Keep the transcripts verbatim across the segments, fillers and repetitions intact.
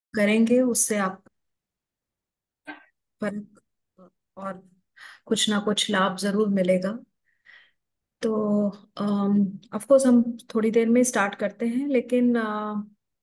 करेंगे उससे आप फर्क और कुछ ना कुछ लाभ जरूर मिलेगा। तो ऑफ कोर्स हम थोड़ी देर में स्टार्ट करते हैं, लेकिन अ,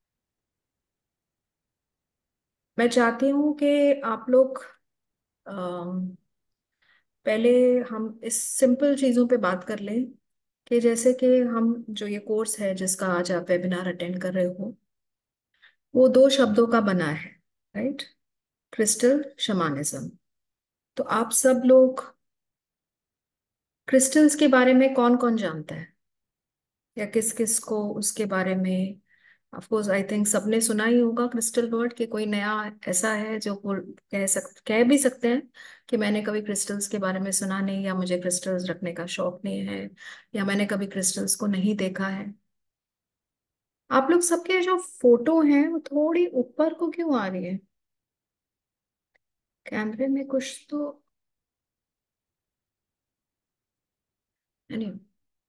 मैं चाहती हूँ कि आप लोग अम, पहले हम इस सिंपल चीजों पे बात कर लें कि जैसे कि हम जो ये कोर्स है जिसका आज आप वेबिनार अटेंड कर रहे हो, वो दो शब्दों का बना है, राइट? क्रिस्टल शमानिज्म। तो आप सब लोग क्रिस्टल्स के बारे में कौन कौन जानता है, या किस किस को उसके बारे में? ऑफ कोर्स आई थिंक सबने सुना ही होगा क्रिस्टल वर्ड, कि कोई नया ऐसा है जो बोल कह सक कह भी सकते हैं कि मैंने कभी क्रिस्टल्स के बारे में सुना नहीं, या मुझे क्रिस्टल्स रखने का शौक नहीं है, या मैंने कभी क्रिस्टल्स को नहीं देखा है। आप लोग सबके जो फोटो हैं वो थोड़ी ऊपर को क्यों आ रही है? कैमरे में कुछ तो नहीं।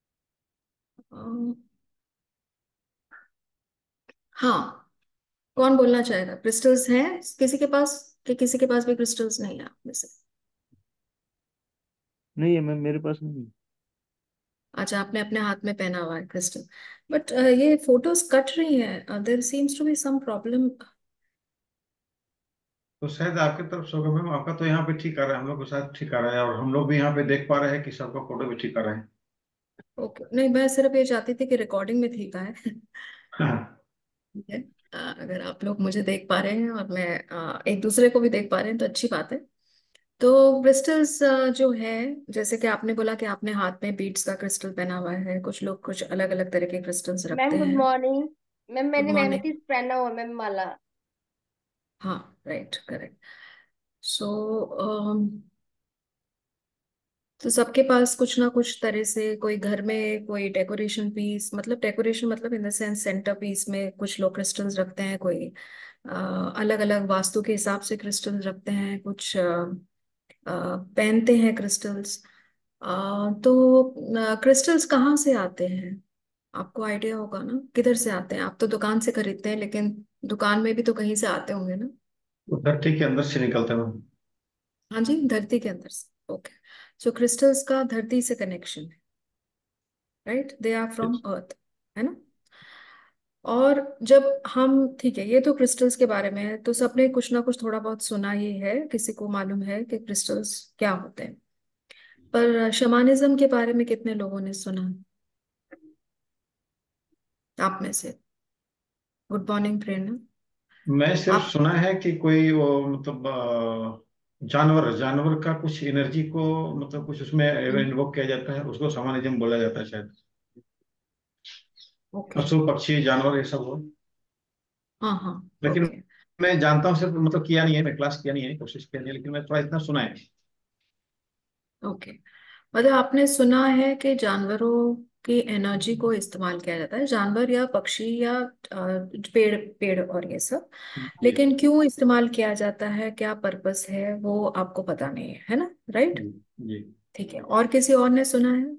हाँ, कौन बोलना चाहेगा? क्रिस्टल्स हैं किसी के पास, कि किसी के पास भी क्रिस्टल्स नहीं है आप में से? नहीं है मैम, मेरे पास नहीं है। अच्छा, आपने अपने हाथ में पहना हुआ है क्रिस्टल। बट ये फोटोज कट रही हैं, there seems to be some problem. तो शायद आपकी तरफ से होगा मैम, आपका तो यहाँ पे ठीक आ रहा है, हम लोग को शायद ठीक आ रहा है, और हम लोग भी यहाँ पे देख पा रहे हैं कि सबका फोटो भी ठीक आ रहा है। ओके, नहीं मैं सिर्फ ये चाहती थी कि रिकॉर्डिंग में ठीक है। हाँ। ठीक है। अ, अगर आप लोग मुझे देख पा रहे हैं और मैं अ, एक दूसरे को भी देख पा रहे हैं तो अच्छी बात है। तो क्रिस्टल्स जो है, जैसे कि आपने बोला कि आपने हाथ में बीड्स का क्रिस्टल पहना हुआ है, कुछ लोग कुछ अलग अलग तरह के क्रिस्टल्स मैम रखते गुड हैं। मॉर्निंग। मैम गुड मैंने मॉर्निंग। मेहनती पहना हुआ मैम माला। हाँ, राइट, करेक्ट। सो तो सबके पास कुछ ना कुछ तरह से, कोई घर में कोई डेकोरेशन पीस, मतलब डेकोरेशन मतलब in the sense centre piece में कुछ लोग क्रिस्टल्स रखते हैं, कोई अलग अलग वास्तु के हिसाब से क्रिस्टल्स रखते हैं, कुछ अ, अ, पहनते हैं क्रिस्टल्स। तो क्रिस्टल्स कहाँ से आते हैं? आपको आइडिया होगा ना किधर से आते हैं? आप तो दुकान से खरीदते हैं, लेकिन दुकान में भी तो कहीं से आते होंगे ना? वो धरती के अंदर से निकलता है मैम। हाँ जी, धरती के अंदर से। ओके। सो क्रिस्टल्स का धरती से कनेक्शन है, right? They are from earth, है ना? और जब हम, ठीक है, ये तो क्रिस्टल्स के बारे में है, तो सबने कुछ ना कुछ थोड़ा बहुत सुना ही है, किसी को मालूम है कि क्रिस्टल्स क्या होते हैं। पर शमानिज्म के बारे में कितने लोगों ने सुना आप में से? Good morning Prerna. मैं सिर्फ आप? सुना है कि कोई वो मतलब अ, जानवर जानवर का कुछ एनर्जी को, मतलब कुछ उसमें इन्वोक किया जाता है, उसको शमानिज्म बोला जाता है शायद। ओके। पशु पक्षी जानवर ये सब हो। हाँ हाँ। लेकिन ओके। मैं जानता हूँ सिर्फ, मतलब किया नहीं है, मैं क्लास किया नहीं है, कोशिश किया नहीं है, लेकिन मैं थोड़ा इतना सुना है। ओके, मतलब आपने सुना है कि जानवरों की एनर्जी को इस्तेमाल किया जाता है, जानवर या पक्षी या अ, पेड़ पेड़ और ये सब। जी लेकिन क्यों इस्तेमाल किया जाता है, क्या पर्पस है, वो आपको पता नहीं है, है ना? राइट। जी जी। ठीक है, और किसी और ने सुना है?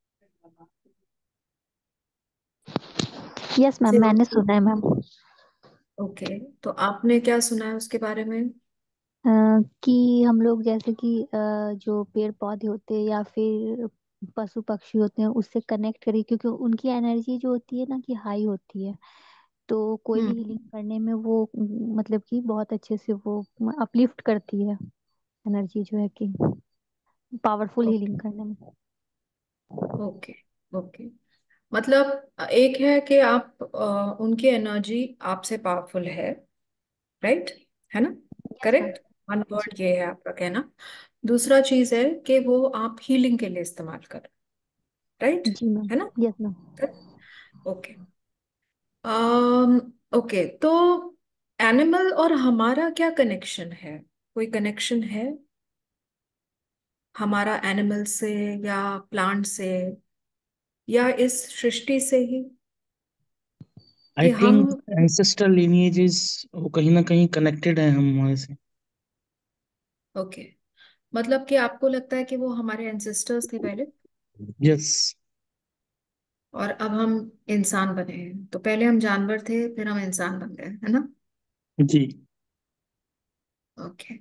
यस मैम, किसी और? मैंने सुना है मैम। ओके, तो आपने क्या सुना है उसके बारे में? अ, कि हम लोग जैसे कि अ, जो पेड़ पौधे होते हैं या फिर पशु पक्षी होते हैं उससे कनेक्ट करिए, क्योंकि उनकी एनर्जी जो होती है ना कि हाई होती है। तो कोई भी हीलिंग हम्म। करने में वो म, मतलब कि बहुत अच्छे से वो अपलिफ्ट करती है, एनर्जी जो है कि पावरफुल हीलिंग करने में। ओके। ओके, मतलब एक है कि आप अ, उनकी एनर्जी आपसे पावरफुल है, राइट, है ना? Yes ma'am. करेक्ट। वन जी। वर्ड ये है आपका कहना। दूसरा चीज है कि वो आप हीलिंग के लिए इस्तेमाल कर, राइट, जी मैम। है ना? Yes ma'am. Okay. um okay, तो एनिमल और हमारा क्या कनेक्शन है? कोई कनेक्शन है हमारा एनिमल से, या प्लांट से, या इस सृष्टि से ही, आई कि हम? थिंक एंसेस्ट्रल लिनिएजेस वो कहीं ना कहीं कनेक्टेड है हम हमारे से। ओके, मतलब कि आपको लगता है कि वो हमारे एंसेस्टर्स थे पहले, यस। और अब हम इंसान बने हैं, तो पहले हम जानवर थे फिर हम इंसान बन गए, है ना? जी। ओके,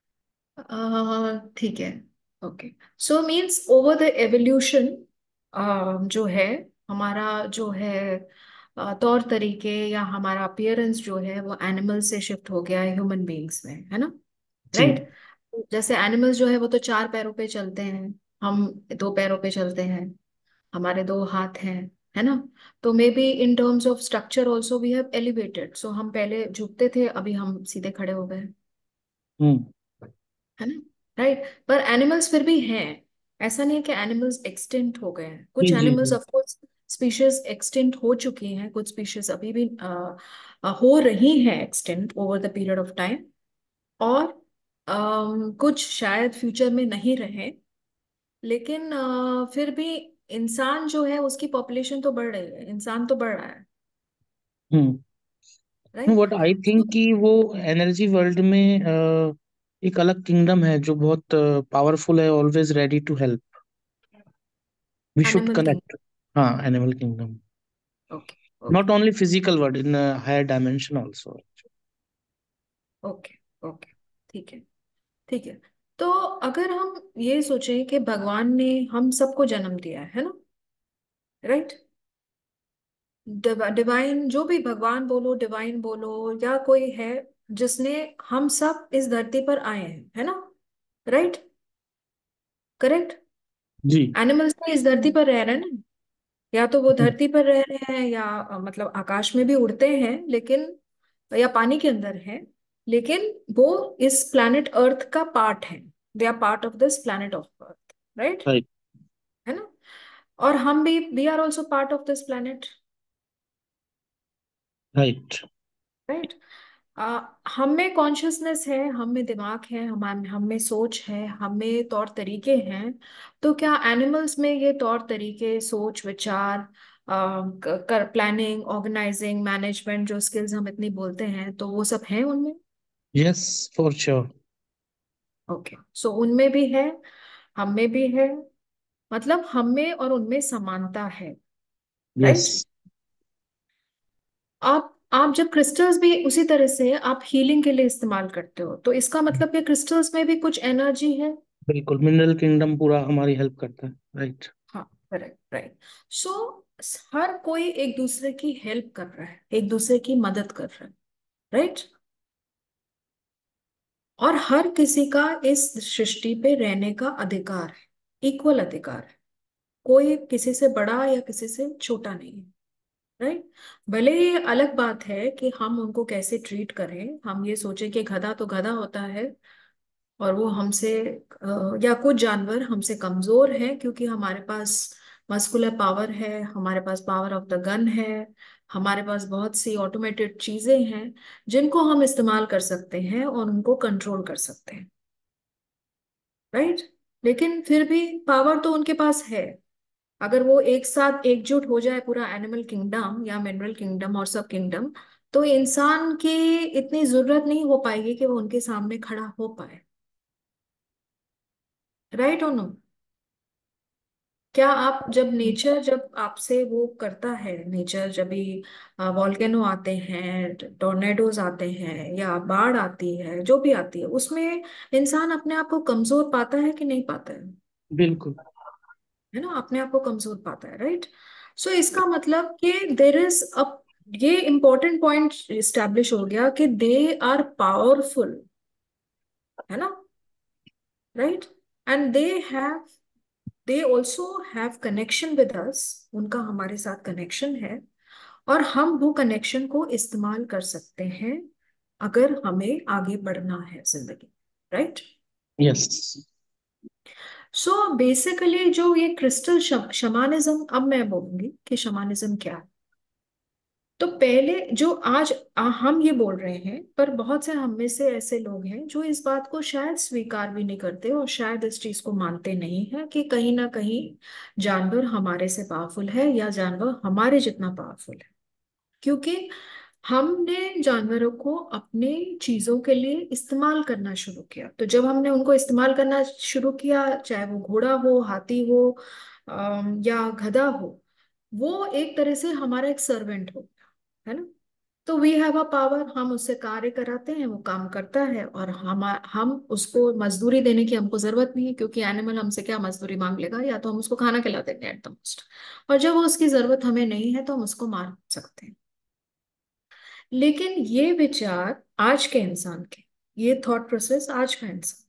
ठीक है। Okay, so means over the evolution जो है, हमारा जो है अ, तौर तरीके या हमारा अपीयरेंस जो है वो एनिमल से शिफ्ट हो गया है ह्यूमन बीइंग्स में, है ना? जी। राइट। जैसे एनिमल्स जो है वो तो चार पैरों पे चलते हैं, हम दो पैरों पे चलते हैं, हमारे दो हाथ हैं, है ना? तो maybe in terms of structure also we have elevated, so हम पहले झुकते थे, अभी हम सीधे खड़े हो गए, हम्म। है ना? राइट। पर एनिमल्स फिर भी हैं, ऐसा नहीं है कि एनिमल्स एक्सटिंक्ट हो गए हैं। जी कुछ जी एनिमल्स जी। ऑफ कोर्स स्पीशीज एक्सटिंक्ट हो चुकी हैं, कुछ स्पीशीज अभी भी अ, अ, हो रही हैं extinct over the period of time, और अम, कुछ शायद फ्यूचर में नहीं रहे। लेकिन अ, फिर भी इंसान जो है उसकी पॉपुलेशन तो बढ़ रही है, इंसान तो बढ़ रहा है, hmm. Right? What I think कि वो एनर्जी वर्ल्ड में अ, एक अलग किंगडम है जो बहुत पावरफुल है, always ready to help. We should animal king. Connect. हाँ, animal kingdom. Okay, not okay, only physical world, in higher dimension also. Okay, okay, ठीक है, ठीक है। तो अगर हम ये सोचें कि भगवान ने हम सबको जन्म दिया है ना, राइट? डिवाइन, जो भी भगवान बोलो, डिवाइन बोलो, या कोई है जिसने हम सब इस धरती पर आए हैं, है ना? Right, correct. जी। एनिमल्स तो इस धरती पर रह रहे हैं ना, या तो वो धरती पर रह रहे हैं, या अ, मतलब आकाश में भी उड़ते हैं, लेकिन या पानी के अंदर है, लेकिन वो इस प्लैनेट अर्थ का पार्ट है। They are part of this planet of earth, right? Right. है ना? और हम भी we are also part of this planet, right. Right. हम में कॉन्शियसनेस है, हम में दिमाग है, हम हम में सोच है, हम में तौर तरीके हैं। तो क्या एनिमल्स में ये तौर तरीके, सोच, विचार, अ, क- कर प्लानिंग, ऑर्गेनाइजिंग, मैनेजमेंट, जो स्किल्स हम इतनी बोलते हैं, तो वो सब हैं उनमें? Yes, for sure. Okay, so उनमें भी है, हम में भी है, मतलब हम में और उनमें समानता है, यस। राइट? आप आप जब क्रिस्टल्स भी उसी तरह से आप हीलिंग के लिए इस्तेमाल करते हो, तो इसका मतलब कि क्रिस्टल्स में भी कुछ एनर्जी है। बिल्कुल, मिनरल किंगडम पूरा हमारी हेल्प करता है। राइट। हाँ, करेक्ट, राइट। सो हर कोई एक दूसरे की हेल्प कर रहा है, एक दूसरे की मदद कर रहा है, राइट? और हर किसी का इस सृष्टि पे रहने का अधिकार है, इक्वल अधिकार है। कोई किसी से बड़ा या किसी से छोटा नहीं है, राइट? भले ये अलग बात है कि हम उनको कैसे ट्रीट करें, हम ये सोचें कि गधा तो गधा होता है, और वो हमसे अ, या कुछ जानवर हमसे कमजोर हैं क्योंकि हमारे पास मस्कुलर पावर है, हमारे पास पावर ऑफ द गन है, हमारे पास बहुत सी ऑटोमेटेड चीजें हैं जिनको हम इस्तेमाल कर सकते हैं और उनको कंट्रोल कर सकते हैं, राइट? लेकिन फिर भी पावर तो उनके पास है। अगर वो एक साथ एकजुट हो जाए, पूरा एनिमल किंगडम या मिनरल किंगडम और सब किंगडम, तो इंसान की इतनी जरूरत नहीं हो पाएगी कि वो उनके सामने खड़ा हो पाए, राइट और नो? क्या आप जब नेचर जब आपसे वो करता है, नेचर जब भी वॉल्केनो आते हैं, टोर्नेडोज आते हैं, या बाढ़ आती है, जो भी आती है, उसमें इंसान अपने आप को कमजोर पाता है कि नहीं पाता है? बिल्कुल। है ना, अपने आप को कमजोर पाता है, राइट? सो इसका मतलब कि देर इज अ, ये इंपॉर्टेंट पॉइंट इस्टेब्लिश हो गया कि दे आर पावरफुल, है ना? Right. And they have they also have connection with us, उनका हमारे साथ कनेक्शन है, और हम वो कनेक्शन को इस्तेमाल कर सकते हैं अगर हमें आगे बढ़ना है जिंदगी, राइट? यस। सो बेसिकली जो ये क्रिस्टल शमानिज्म, अब मैं बोलूंगी कि शमानिज्म क्या है। तो पहले जो आज आ, हम ये बोल रहे हैं, पर बहुत से हम में से ऐसे लोग हैं जो इस बात को शायद स्वीकार भी नहीं करते, और शायद इस चीज को मानते नहीं है कि कहीं ना कहीं जानवर हमारे से पावरफुल है, या जानवर हमारे जितना पावरफुल है। क्योंकि हमने जानवरों को अपने चीजों के लिए इस्तेमाल करना शुरू किया, तो जब हमने उनको इस्तेमाल करना शुरू किया, चाहे वो घोड़ा हो, हाथी हो, अम, या गधा हो, वो एक तरह से हमारा एक सर्वेंट हो गया, है ना? तो वी हैव अ पावर, हम उससे कार्य कराते हैं, वो काम करता है, और हम हम उसको मजदूरी देने की हमको जरूरत नहीं है, क्योंकि एनिमल हमसे क्या मजदूरी मांग लेगा, या तो हम उसको खाना खिला देंगे एट द मोस्ट, और जब वो उसकी जरूरत हमें नहीं है तो हम उसको मार सकते हैं। लेकिन ये विचार आज के इंसान के, ये थॉट प्रोसेस आज का इंसान,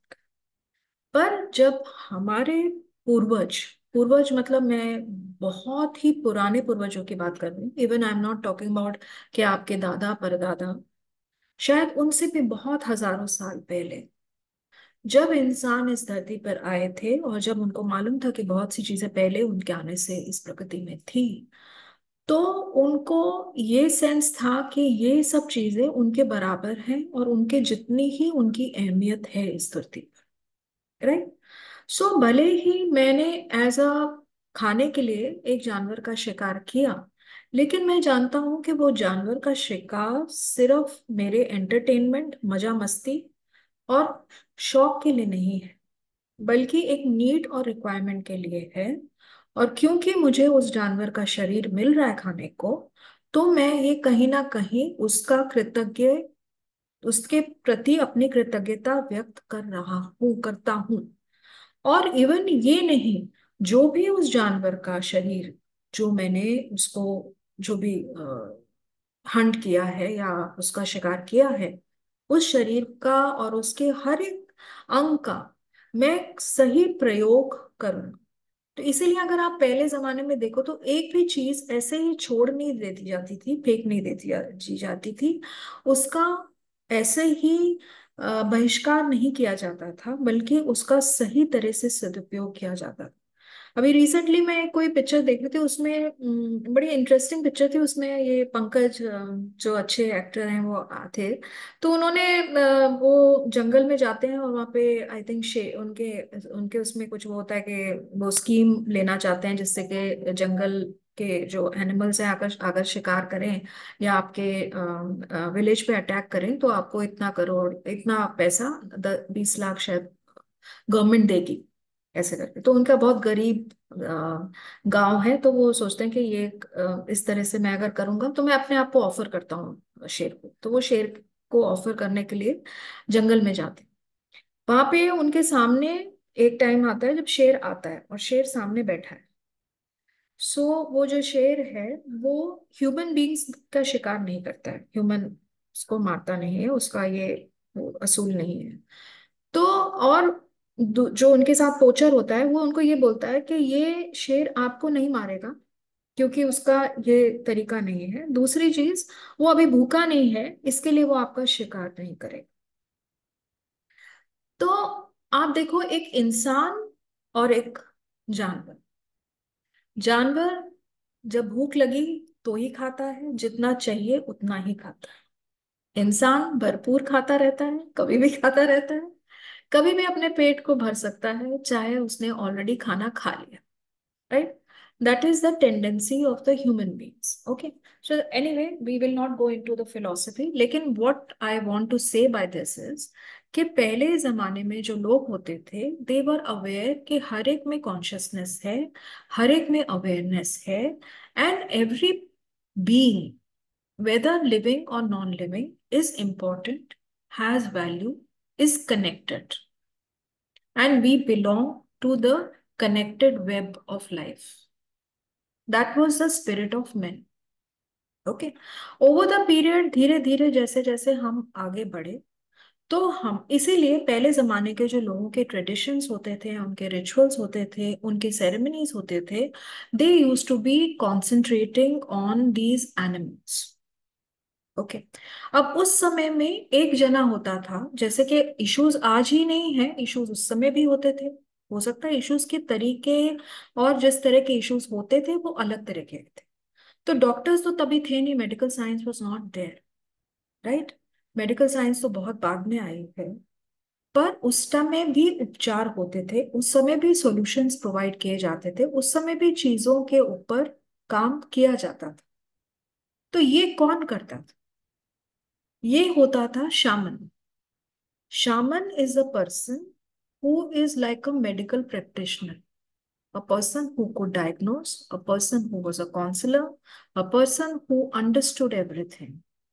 पर जब हमारे पूर्वज, पूर्वज मतलब मैं बहुत ही पुराने पूर्वजों की बात कर रही हूँ, even I am not talking about कि आपके दादा परदादा, शायद उनसे भी बहुत हजारों साल पहले, जब इंसान इस धरती पर आए थे और जब उनको मालूम था कि बहुत सी चीजें पहले उनके आने से इस प्रकृति में थी, तो उनको ये सेंस था कि ये सब चीजें उनके बराबर हैं और उनके जितनी ही उनकी अहमियत है इस धरती पर, राइट। सो भले ही मैंने एज अ खाने के लिए एक जानवर का शिकार किया, लेकिन मैं जानता हूं कि वो जानवर का शिकार सिर्फ मेरे एंटरटेनमेंट, मजा मस्ती और शौक के लिए नहीं है, बल्कि एक नीड और रिक्वायरमेंट के लिए है। और क्योंकि मुझे उस जानवर का शरीर मिल रहा है खाने को, तो मैं ये कहीं ना कहीं उसका कृतज्ञ, उसके प्रति अपनी कृतज्ञता व्यक्त कर रहा हूँ, करता हूँ। और इवन ये नहीं, जो भी उस जानवर का शरीर, जो मैंने उसको, जो भी हंट किया है या उसका शिकार किया है, उस शरीर का और उसके हर एक अंग का मैं सही प्रयोग करूँ। तो इसीलिए अगर आप पहले जमाने में देखो तो एक भी चीज ऐसे ही छोड़ नहीं देती जाती थी, फेंक नहीं देती जा- जी जाती थी, उसका ऐसे ही अ, बहिष्कार नहीं किया जाता था, बल्कि उसका सही तरह से सदुपयोग किया जाता था। अभी रिसेंटली मैं कोई पिक्चर देख रही थी, उसमें अम, बड़ी इंटरेस्टिंग पिक्चर थी, उसमें ये पंकज अ, जो अच्छे एक्टर हैं वो आ- थे। तो उन्होंने अ, वो जंगल में जाते हैं और वहाँ पे आई थिंक शे उनके उनके उसमें कुछ वो होता है कि वो स्कीम लेना चाहते हैं जिससे कि जंगल के जो एनिमल्स हैं अगर अगर शिकार करें या आपके विलेज पे अटैक करें तो आपको इतना करोड़, इतना पैसा, बीस लाख शायद गवर्नमेंट देगी, ऐसे करके। तो उनका बहुत गरीब गांव है, तो वो सोचते हैं कि ये अ, इस तरह से मैं अगर करूंगा तो मैं अपने आप को ऑफर करता हूँ शेर को, तो वो शेर को ऑफर करने के लिए जंगल में जाते हैं। वहां पे उनके सामने एक टाइम आता है जब शेर आता है और शेर सामने बैठा है। सो वो जो शेर है वो ह्यूमन बींग्स का शिकार नहीं करता है, ह्यूमन उसको मारता नहीं है, उसका ये वो असूल नहीं है। तो और दू- जो उनके साथ पोचर होता है वो उनको ये बोलता है कि ये शेर आपको नहीं मारेगा, क्योंकि उसका ये तरीका नहीं है। दूसरी चीज, वो अभी भूखा नहीं है, इसके लिए वो आपका शिकार नहीं करेगा। तो आप देखो, एक इंसान और एक जानवर, जानवर जब भूख लगी तो ही खाता है, जितना चाहिए उतना ही खाता है। इंसान भरपूर खाता रहता है, कभी भी खाता रहता है, कभी भी अपने पेट को भर सकता है, चाहे उसने ऑलरेडी खाना खा लिया, right? That is the tendency of the human beings. Okay. So anyway, we will not go into the philosophy. लेकिन what I want to say by this is कि पहले जमाने में जो लोग होते थे, they were aware कि हर एक में consciousness है, हर एक में awareness है, and every being, whether living or non-living, is important, has value, is connected, and we belong to the connected web of life. That was the spirit of men. Okay. Over the period, धीरे धीरे जैसे जैसे हम आगे बढ़े, तो हम इसीलिए पहले जमाने के जो लोगों के ट्रेडिशंस होते थे, उनके रिचुअल्स होते थे, उनके सेरेमनीज होते थे, they use to be concentrating on these animals. Okay. अब उस समय में एक जना होता था, जैसे कि इश्यूज आज ही नहीं है, इश्यूज उस समय भी होते थे। हो सकता है इश्यूज के तरीके और जिस तरह के इश्यूज होते थे वो अलग तरह के थे। तो डॉक्टर्स तो तभी थे नहीं, medical science was not there, right. Medical science तो बहुत बाद में आई है, पर उस समय भी उपचार होते थे, उस समय भी सॉल्यूशंस प्रोवाइड किए जाते थे, उस समय भी चीजों के ऊपर काम किया जाता था। तो ये कौन करता था? ये होता था shaman. Shaman is a person who is like a medical practitioner, a person who could diagnose, a person who was a counselor, a person who understood everything.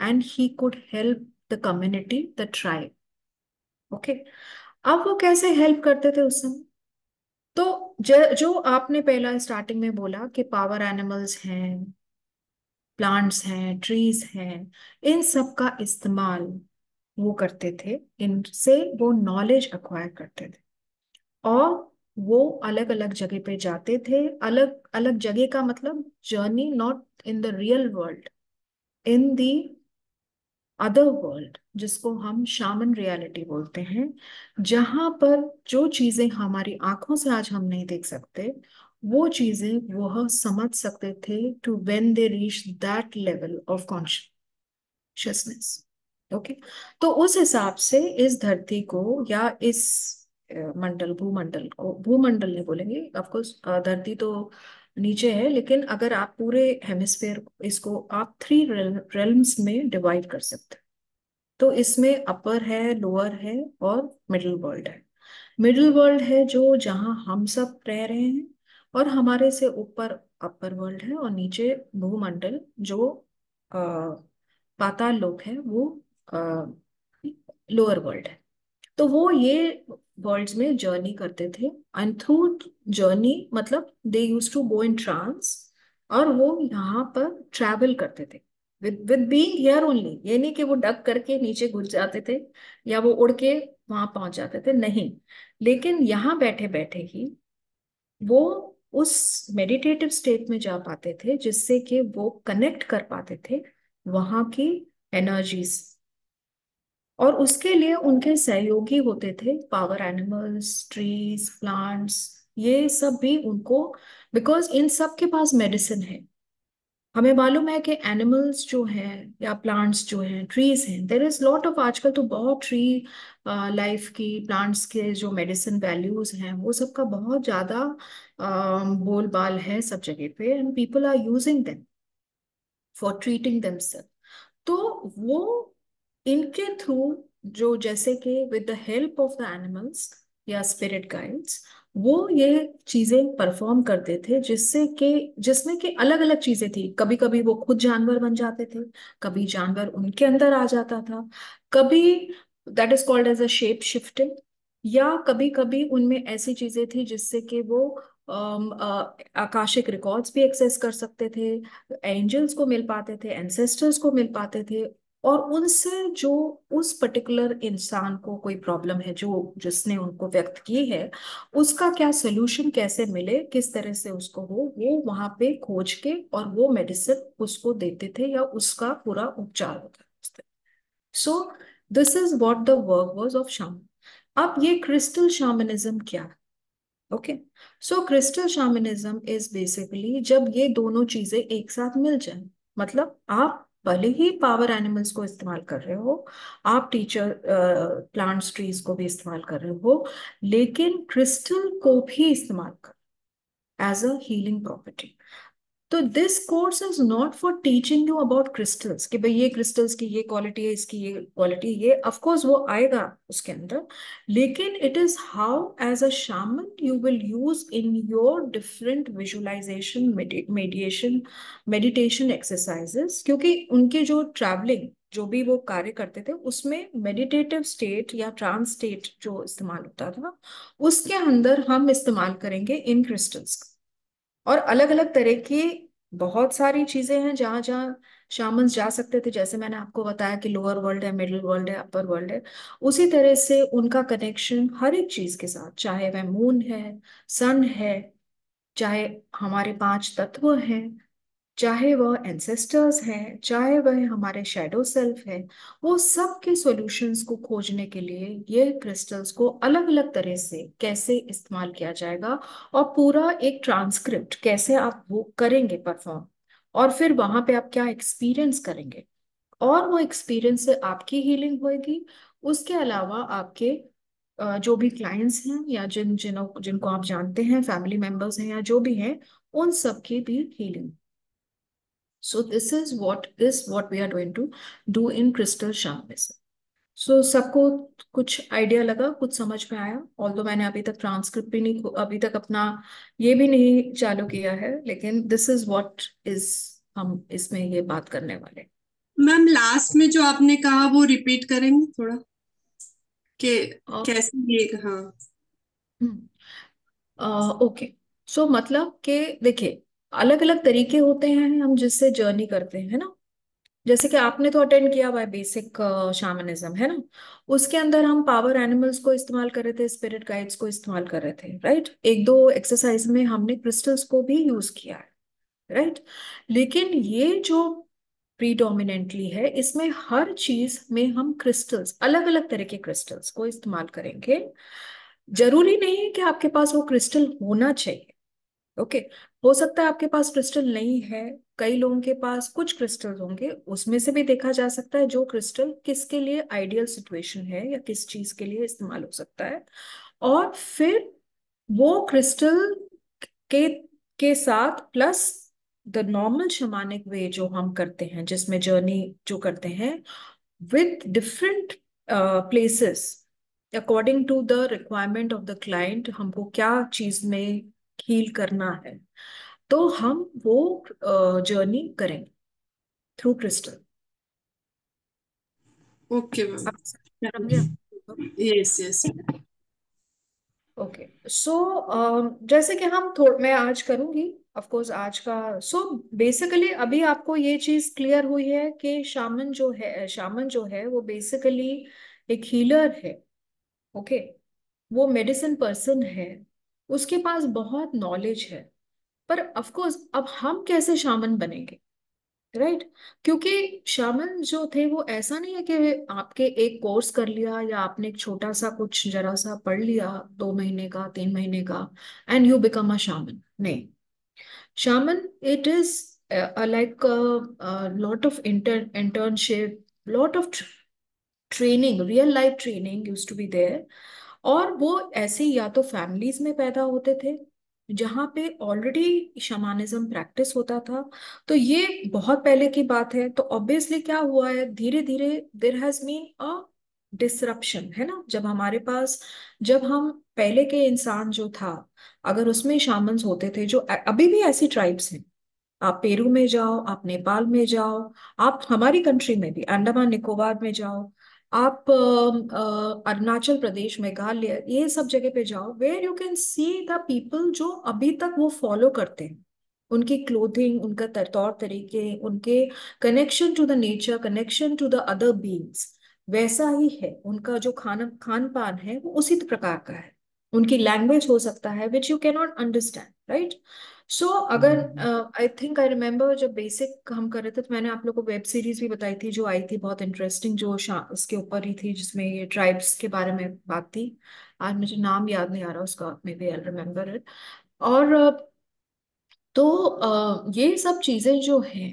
and he could help the community, the tribe. Okay, अब वो कैसे help करते थे उस समय? तो ज, जो आपने पहला स्टार्टिंग में बोला कि पावर एनिमल्स हैं, प्लांट्स हैं, ट्रीज हैं, इन सब का इस्तेमाल वो करते थे, इनसे वो नॉलेज अक्वायर करते थे, और वो अलग अलग जगह पे जाते थे। अलग अलग जगह का मतलब journey not in the real world, in the other world, जिसको हम शामन रियलिटी बोलते हैं, जहां पर जो चीजें हमारी आंखों से आज हम नहीं देख सकते, वो चीजें वह समझ सकते थे to when they reach that level of consciousness. Okay, तो उस हिसाब से इस धरती को या इस अ, मंडल, भूमंडल को, भूमंडल नहीं बोलेंगे ऑफ कोर्स, धरती तो नीचे है, लेकिन अगर आप पूरे हेमिस्फेयर, इसको आप थ्री रेल्म्स में डिवाइड कर सकते हैं। तो इसमें अपर है, लोअर है और मिडिल वर्ल्ड है। मिडिल वर्ल्ड है जो जहां हम सब रह रहे हैं, और हमारे से ऊपर अपर वर्ल्ड है, और नीचे भूमंडल जो आ, पाताल लोक है, वो लोअर वर्ल्ड है। तो वो ये वर्ल्ड्स में जर्नी करते थे, एंड थ्रू जर्नी मतलब they use to go in trance, और वो यहाँ पर ट्रैवल करते थे with with being here only. ये नहीं कि वो डग करके नीचे घुस जाते थे या वो उड़ के वहां पहुंच जाते थे, नहीं, लेकिन यहाँ बैठे बैठे ही वो उस मेडिटेटिव स्टेट में जा पाते थे, जिससे कि वो कनेक्ट कर पाते थे वहां की एनर्जीज, और उसके लिए उनके सहयोगी होते थे पावर एनिमल्स, ट्रीज, प्लांट्स, ये सब भी उनको, बिकॉज इन सब के पास मेडिसिन है। हमें मालूम है कि एनिमल्स जो हैं या प्लांट्स जो हैं, ट्रीज हैं, देर इज लॉट ऑफ, आजकल तो बहुत ट्री लाइफ की, प्लांट्स के जो मेडिसिन वैल्यूज हैं, वो सब का बहुत ज्यादा अ, बोलबाल है सब जगह पे, and people are using them for treating themselves. तो वो इनके थ्रू, जो जैसे कि with the help of the animals या स्पिरिट गाइड्स, वो ये चीजें परफॉर्म करते थे, जिससे कि जिसमें कि अलग अलग चीजें थी। कभी कभी वो खुद जानवर बन जाते थे, कभी जानवर उनके अंदर आ जाता था, कभी that is called as a shape shifting, या कभी कभी उनमें ऐसी चीजें थी जिससे कि वो अम, अ, आकाशिक रिकॉर्ड्स भी एक्सेस कर सकते थे, एंजल्स को मिल पाते थे, एंसेस्टर्स को मिल पाते थे, और उनसे जो उस पर्टिकुलर इंसान को कोई प्रॉब्लम है जो जिसने उनको व्यक्त की है, उसका क्या सोल्यूशन कैसे मिले, किस तरह से उसको हो, वो वहां पे खोज के और वो मेडिसिन उसको देते थे, या उसका पूरा उपचार होता है। So this is what the work was of shaman. अब ये क्रिस्टल शामनिज्म क्या है? Okay, so crystal shamanism is basically जब ये दोनों चीजें एक साथ मिल जाए, मतलब आप भले ही पावर एनिमल्स को इस्तेमाल कर रहे हो, आप टीचर प्लांट्स, ट्रीज को भी इस्तेमाल कर रहे हो, लेकिन क्रिस्टल को भी इस्तेमाल कर एज अ हीलिंग प्रॉपर्टी। तो this course is not for teaching you about crystals, कि भाई ये क्रिस्टल्स की ये क्वालिटी है, इसकी ये क्वालिटी, ये ऑफ कोर्स वो आएगा उसके अंदर, लेकिन it is how as a shaman you will use in your different visualization, mediation, meditation exercises, क्योंकि उनके जो ट्रैवलिंग, जो भी वो कार्य करते थे, उसमें मेडिटेटिव स्टेट या ट्रांस स्टेट जो इस्तेमाल होता था, उसके अंदर हम इस्तेमाल करेंगे इन क्रिस्टल्स। और अलग अलग तरह की बहुत सारी चीजें हैं जहां जहां शामन्स जा सकते थे, जैसे मैंने आपको बताया कि लोअर वर्ल्ड है, मिडिल वर्ल्ड है, अपर वर्ल्ड है। उसी तरह से उनका कनेक्शन हर एक चीज के साथ, चाहे वह मून है, सन है, चाहे हमारे पांच तत्व हैं, चाहे वह एंसेस्टर्स हैं, चाहे वह हमारे शैडो सेल्फ है, वो सब के सॉल्यूशंस को खोजने के लिए ये क्रिस्टल्स को अलग अलग तरह से कैसे इस्तेमाल किया जाएगा, और पूरा एक ट्रांसक्रिप्ट कैसे आप वो करेंगे परफॉर्म, और फिर वहां पे आप क्या एक्सपीरियंस करेंगे, और वो एक्सपीरियंस से आपकी हीलिंग होगी। उसके अलावा आपके अ, जो भी क्लाइंट्स हैं या जिन जिनों जिनको आप जानते हैं, फैमिली मेंबर्स हैं या जो भी हैं, उन सब की भी healing. So this is what is what we are going to do in crystal shamanism. So सबको कुछ आइडिया लगा, कुछ समझ में आया? ऑल्दो मैंने अभी तक ट्रांसक्रिप्ट भी नहीं, अभी तक अपना ये भी नहीं चालू किया है, लेकिन दिस इज व्हाट इज, हम इसमें ये बात करने वाले। मैम लास्ट में जो आपने कहा वो रिपीट करेंगे थोड़ा, कि और कैसे ये, हाँ। ओके, सो मतलब कि देखिए, अलग अलग तरीके होते हैं हम जिससे जर्नी करते हैं, है ना। जैसे कि आपने तो अटेंड किया हुआ है बेसिक शामनिज्म, है ना। उसके अंदर हम पावर एनिमल्स को इस्तेमाल कर रहे थे, स्पिरिट गाइड्स को इस्तेमाल कर रहे थे, राइट। एक दो एक्सरसाइज में हमने क्रिस्टल्स को भी यूज किया है, राइट। लेकिन ये जो प्रीडोमिनेंटली है, इसमें हर चीज में हम क्रिस्टल्स, अलग अलग तरह के क्रिस्टल्स को इस्तेमाल करेंगे। जरूरी नहीं है कि आपके पास वो क्रिस्टल होना चाहिए, ओके। हो सकता है आपके पास क्रिस्टल नहीं है, कई लोगों के पास कुछ क्रिस्टल होंगे, उसमें से भी देखा जा सकता है जो क्रिस्टल किसके लिए आइडियल सिचुएशन है या किस चीज के लिए इस्तेमाल हो सकता है। और फिर वो क्रिस्टल के के साथ plus the normal shamanic way जो हम करते हैं, जिसमें जर्नी जो करते हैं with different places according to the requirement of the client, हमको क्या चीज में हील करना है, तो हम वो जर्नी करेंगे थ्रू क्रिस्टल। ओके आप मैम। समझे? Yes yes. ओके, सो जैसे कि हम थोड़ा, मैं आज करूंगी ऑफ कोर्स आज का। सो बेसिकली अभी आपको ये चीज क्लियर हुई है कि शामन जो है, शामन जो है वो बेसिकली एक हीलर है, ओके। वो मेडिसिन पर्सन है, उसके पास बहुत नॉलेज है। पर ऑफ कोर्स अब हम कैसे शामन बनेंगे, राइट। क्योंकि शामन जो थे वो ऐसा नहीं है कि आपके एक कोर्स कर लिया या आपने एक छोटा सा कुछ जरा सा पढ़ लिया, दो महीने का तीन महीने का, and you become a shaman. नहीं, shaman it is uh, uh, like a, a lot of intern internship, lot of tr- training, real life training used to be there। और वो ऐसे या तो फैमिलीज में पैदा होते थे जहाँ पे ऑलरेडी शमानिज्म प्रैक्टिस होता था। तो ये बहुत पहले की बात है, तो ऑब्वियसली क्या हुआ है, धीरे धीरे there has been a disruption, है ना। जब हमारे पास, जब हम पहले के इंसान जो था, अगर उसमें शामन्स होते थे, जो अभी भी ऐसी ट्राइब्स हैं, आप पेरू में जाओ, आप नेपाल में जाओ, आप हमारी कंट्री में भी अंडमान निकोबार में जाओ, आप अ, अ, अरुणाचल प्रदेश, मेघालय, ये सब जगह पे जाओ, where you can see the people जो अभी तक वो फॉलो करते हैं। उनकी क्लोथिंग, उनका तर- तौर तरीके, उनके connection to the nature, connection to the other beings वैसा ही है। उनका जो खाना खान पान है वो उसी प्रकार का है। उनकी लैंग्वेज हो सकता है which you can not understand, right. So अगर आई थिंक आई रिमेम्बर जब बेसिक हम कर रहे थे, तो मैंने आप लोग को वेब सीरीज भी बताई थी जो आई थी, बहुत इंटरेस्टिंग, जो शा- इसके ऊपर ही थी, जिसमें ये ट्राइब्स के बारे में बात थी। आज मुझे नाम याद नहीं आ रहा उसका, maybe I remember it. और uh, तो uh, ये सब चीजें जो हैं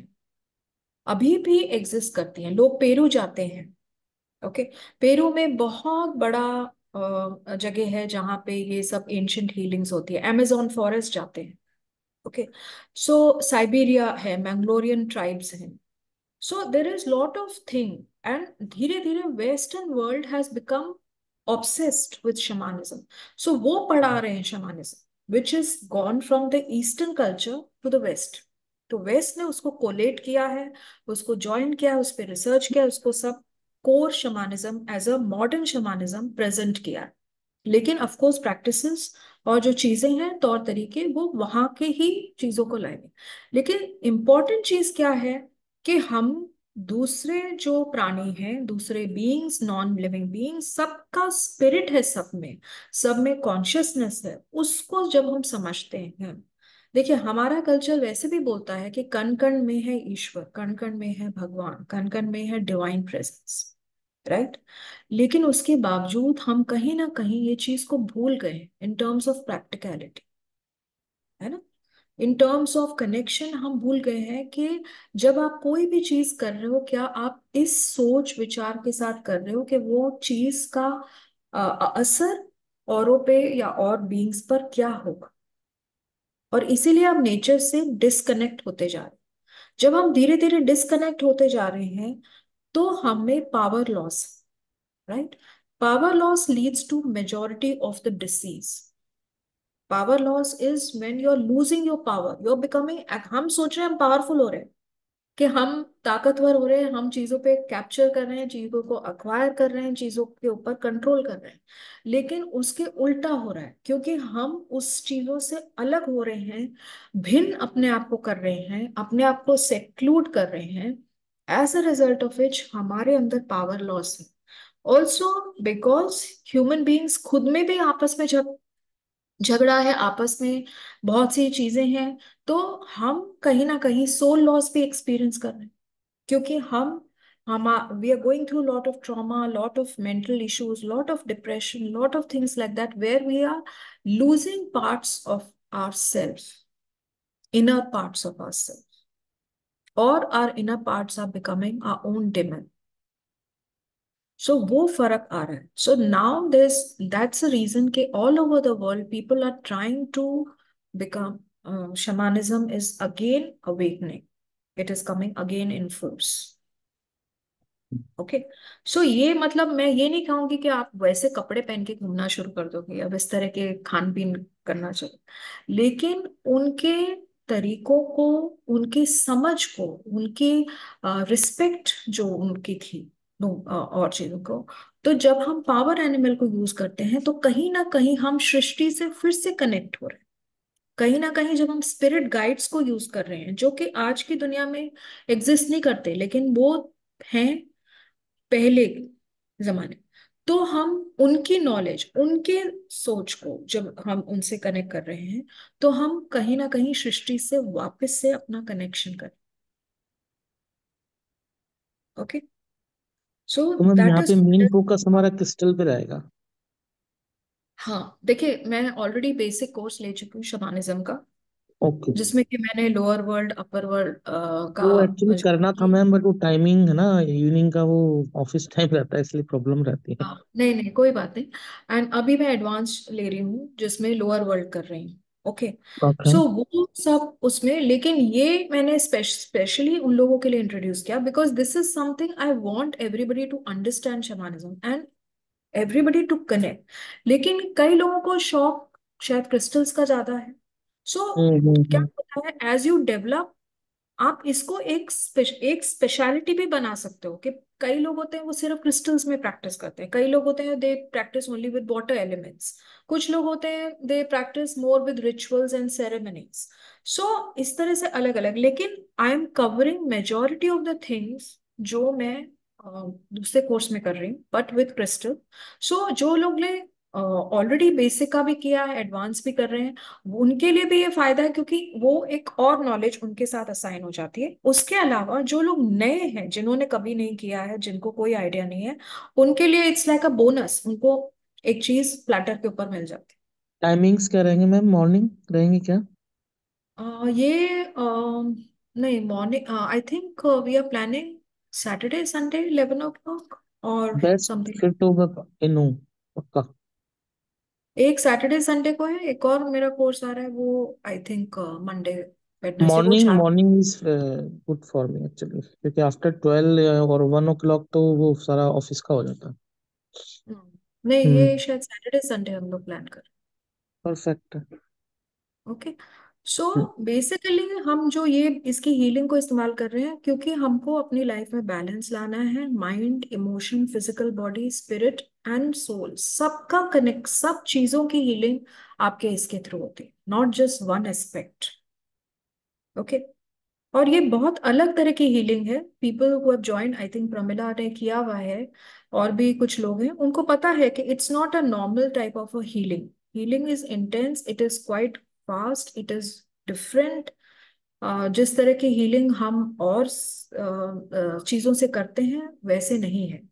अभी भी एग्जिस्ट करती हैं। लोग पेरू जाते हैं, ओके। पेरू में बहुत बड़ा अ, जगह है जहाँ पे ये सब एंशंट हीलिंग्स होती है। अमेजोन फॉरेस्ट जाते हैं, ओके। सो साइबेरिया है, मैंग्लोरियन ट्राइब्स हैं। So there is lot of thing, and धीरे धीरे western world has become obsessed with shamanism. So वो पढ़ा रहे हैं shamanism which is gone from the eastern culture to the west. तो वेस्ट ने उसको कोलेट किया है, उसको ज्वाइन किया, उस पर रिसर्च किया, उसको सब core shamanism as a modern shamanism present किया। लेकिन ऑफ कोर्स प्रैक्टिसेस और जो चीजें हैं, तौर तरीके, वो वहां के ही चीजों को लाएंगे। लेकिन इम्पोर्टेंट चीज क्या है कि हम दूसरे जो प्राणी हैं, दूसरे बीइंग्स, नॉन लिविंग बीइंग्स, सबका स्पिरिट है, सब में, सब में कॉन्शियसनेस है, उसको जब हम समझते हैं। देखिए, हमारा कल्चर वैसे भी बोलता है कि कण कण में है ईश्वर, कण कण में है भगवान, कण कण में है डिवाइन प्रेजेंस, राइट। लेकिन उसके बावजूद हम कहीं ना कहीं ये चीज को भूल गए इन टर्म्स ऑफ प्रैक्टिकलिटी, है ना। इन टर्म्स ऑफ कनेक्शन हम भूल गए हैं कि जब आप कोई भी चीज कर रहे हो, क्या आप इस सोच विचार के साथ कर रहे हो कि वो चीज का अ, असर औरों पे या और बीइंग्स पर क्या होगा। और इसीलिए आप नेचर से डिस्कनेक्ट होते जा रहे हैं। जब हम धीरे धीरे डिस्कनेक्ट होते जा रहे हैं, तो हमें power loss, right? Power loss leads to majority of the disease. Power loss is when you're losing your power. You're becoming, हम सोच रहे हैं हम पावरफुल हो रहे हैं, कि हम ताकतवर हो रहे हैं, हम चीजों पे कैप्चर कर रहे हैं, चीजों को अक्वायर कर रहे हैं, चीजों के ऊपर कंट्रोल कर रहे हैं। लेकिन उसके उल्टा हो रहा है, क्योंकि हम उस चीजों से अलग हो रहे हैं, भिन्न अपने आप को कर रहे हैं, अपने आप को सेक्लूड कर रहे हैं। As a result of which हमारे अंदर पावर लॉस है। ऑल्सो बिकॉज ह्यूमन बींग्स खुद में भी आपस में झग झगड़ा है, आपस में बहुत सी चीजें हैं। तो हम कहीं ना कहीं सोल लॉस भी एक्सपीरियंस कर रहे हैं, क्योंकि हम हम we are going through lot of trauma, lot of mental issues, lot of depression, lot of things like that, where we are losing parts of our self, inner parts of our self, और our inner parts are becoming our own demon. So वो फर्क आ रहा है। So now this that's a reason के all over the world people are trying to become, shamanism is again awakening, it is coming again in force. Okay. So ये मतलब मैं ये नहीं कहूंगी कि आप वैसे कपड़े पहन के घूमना शुरू कर दोगे, अब इस तरह के खान पीन करना चाहिए, लेकिन उनके तरीकों को, उनकी समझ को, उनकी रिस्पेक्ट जो उनकी थी, दो- अ, और चीजों को, तो जब हम पावर एनिमल को यूज करते हैं तो कहीं ना कहीं हम सृष्टि से फिर से कनेक्ट हो रहे हैं। कहीं ना कहीं जब हम स्पिरिट गाइड्स को यूज कर रहे हैं, जो कि आज की दुनिया में एग्जिस्ट नहीं करते, लेकिन वो हैं पहले जमाने, तो हम उनकी नॉलेज, उनके सोच को जब हम उनसे कनेक्ट कर रहे हैं, तो हम कहीं ना कहीं सृष्टि से वापस से अपना कनेक्शन करें। ओके। सो तो मैम दैट यहाँ पे इज। मेन फोकस हमारा क्रिस्टल पे रहेगा। हाँ देखिए, मैं ऑलरेडी बेसिक कोर्स ले चुकी हूँ शमानिज्म का, ओके। जिसमें कि मैंने लोअर वर्ल्ड, अपर वर्ल्ड वो एक्चुअली का। करना था मैम, बट वो टाइमिंग है ना, इवनिंग का वो ऑफिस टाइम रहता है, इसलिए प्रॉब्लम रहती है। हाँ नहीं नहीं, कोई बात नहीं। एंड अभी मैं एडवांस ले रही हूँ, जिसमें लोअर वर्ल्ड कर रही हूँ। ओके। ओके। सो वो सब उसमें, लेकिन ये मैंने स्पेशली उन लोगों के लिए इंट्रोड्यूस किया, because this is something I want everybody to understand shamanism and everybody to connect. लेकिन कई लोगों को शौक शायद क्रिस्टल्स का ज्यादा है। सो हम्म हम्म क्या हम्म। होता है, एज यू डेवलप, आप इसको एक स्पेश, एक स्पेशलिटी भी बना सकते हो। कि कई लोग होते हैं वो सिर्फ क्रिस्टल्स में प्रैक्टिस करते हैं, कई लोग होते हैं they practice only with water elements, कुछ लोग होते हैं they practice more with rituals and ceremonies. So इस तरह से अलग अलग, लेकिन I am covering majority of the things जो मैं अ, दूसरे कोर्स में कर रही हूँ, बट विद क्रिस्टल। सो जो लोग ने ऑलरेडी बेसिक का भी किया है, एडवांस भी कर रहे हैं, उनके लिए भी ये फायदा है, क्योंकि वो एक और नॉलेज उनके साथ असाइन हो जाती है। उसके अलावा जो लोग नए हैं, जिन्होंने कभी नहीं किया है, जिनको कोई आइडिया नहीं है, उनके लिए इट्स लाइक अ बोनस, उनको एक चीज प्लेटर के ऊपर मिल जाती टाइमिंग्स क्या रहेंगे मैम, मॉर्निंग रहेंगी क्या? है। अ, ये अ, नहीं, morning I think we are planning Saturday Sunday eleven o'clock, और बेस्ट। समथिंग। फिर तो मैं इन हूँ पक्का। एक सैटरडे संडे को है, एक और मेरा कोर्स आ रहा है, वो आई थिंक मंडे वेडनेसडे, वो मॉर्निंग चार। Morning is good for me actually, क्योंकि आफ्टर ट्वेल्व और वन ओ क्लॉक तो वो सारा ऑफिस का हो जाता है। हम्म, नहीं ये हम्म। शायद सैटरडे संडे हम लोग प्लान कर। परफेक्ट। ओके। सो बेसिकली हम जो ये इसकी हीलिंग को इस्तेमाल कर रहे हैं, क्योंकि हमको अपनी लाइफ में बैलेंस लाना है। Mind, emotion, physical body, spirit and soul, सबका कनेक्ट, सब चीजों की हीलिंग आपके इसके थ्रू होती है, not just one aspect. Okay. और ये बहुत अलग तरह की हीलिंग है। People who have joined, I think Pramila ने किया हुआ है, और भी कुछ लोग हैं, उनको पता है कि it's not a normal type of a healing. Healing is intense, it is quite fast, it is different. जिस तरह की हीलिंग हम और स- अ, अ, चीजों से करते हैं, वैसे नहीं है।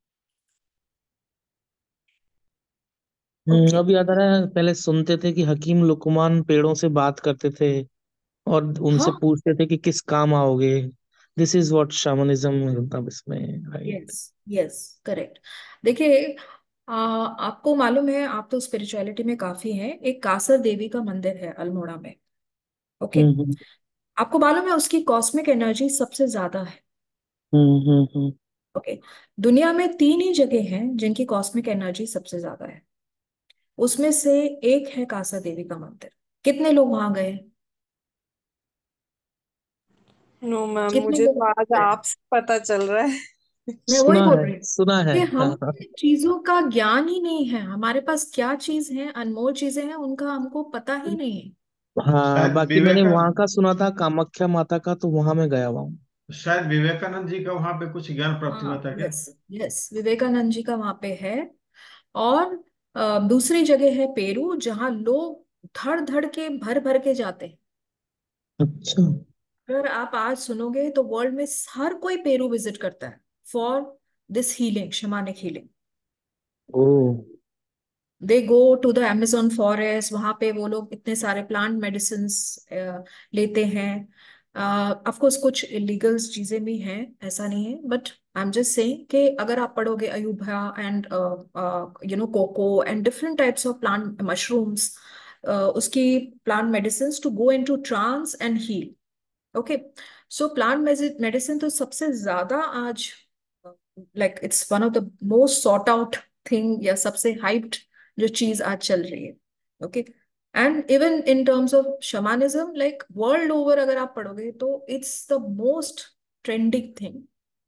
Hmm, okay. अब याद आ रहा है, पहले सुनते थे कि हकीम लुकमान पेड़ों से बात करते थे और उनसे हाँ। पूछते थे कि किस काम आओगे। दिस इज व्हाट शैमनिज्म, मतलब इसमें, राइट? Yes yes, correct. देखिए, आ, आपको मालूम है, आप तो स्पिरिचुअलिटी में काफी हैं, एक कासर देवी का मंदिर है अल्मोड़ा में। ओके। हम्म हम्म आपको मालूम है उसकी कॉस्मिक एनर्जी सबसे ज्यादा है। Hmm hmm hmm. ओके। दुनिया में तीन ही जगह हैं जिनकी कॉस्मिक एनर्जी सबसे ज्यादा है, उसमें से एक है कासा देवी का मंदिर। कितने लोग वहां गए? नो मैम, कितने मुझे लोग तो आज हैं? आपसे पता चल रहा है। मैं वही सुना बोल है, रही हूँ सुना है। कि हाँ हम हाँ। चीजों का ज्ञान ही नहीं है, हमारे पास क्या चीज है, अनमोल चीजें हैं, उनका हमको पता ही नहीं है। हाँ, शायद बाकी मैंने वहाँ विवेकानंद का सुना था, कामाख्या माता का, तो वहां मैं गया हुआ हूँ। शायद विवेकानंद जी का वहां पे कुछ ज्ञान प्राप्त हुआ हाँ, था क्या? यस यस, विवेकानंद जी का वहां पे है। और अ, दूसरी जगह है पेरू, जहाँ लोग धड़ धड़ के भर भर के जाते हैं। अच्छा। अगर आप आज सुनोगे तो वर्ल्ड में हर कोई पेरू विजिट करता है for this healing, shamanic healing. Oh. They go to the amazon forest, वहां पे वो लोग इतने सारे प्लांट मेडिसिन लेते हैं। ऑफ कोर्स कुछ इलीगल चीजें भी हैं, ऐसा नहीं है, but I am just saying कि अगर आप पढ़ोगे अयूभा and you know cocoa and different types of plant mushrooms, उसकी plant medicine to go into trance and heal. Okay, so plant medicine तो सबसे ज्यादा आज, like it's one of the most sought out thing, या सबसे hyped जो चीज आज चल रही है। Okay, and even in terms of shamanism, like world over अगर आप पढ़ोगे तो it's the most trending thing.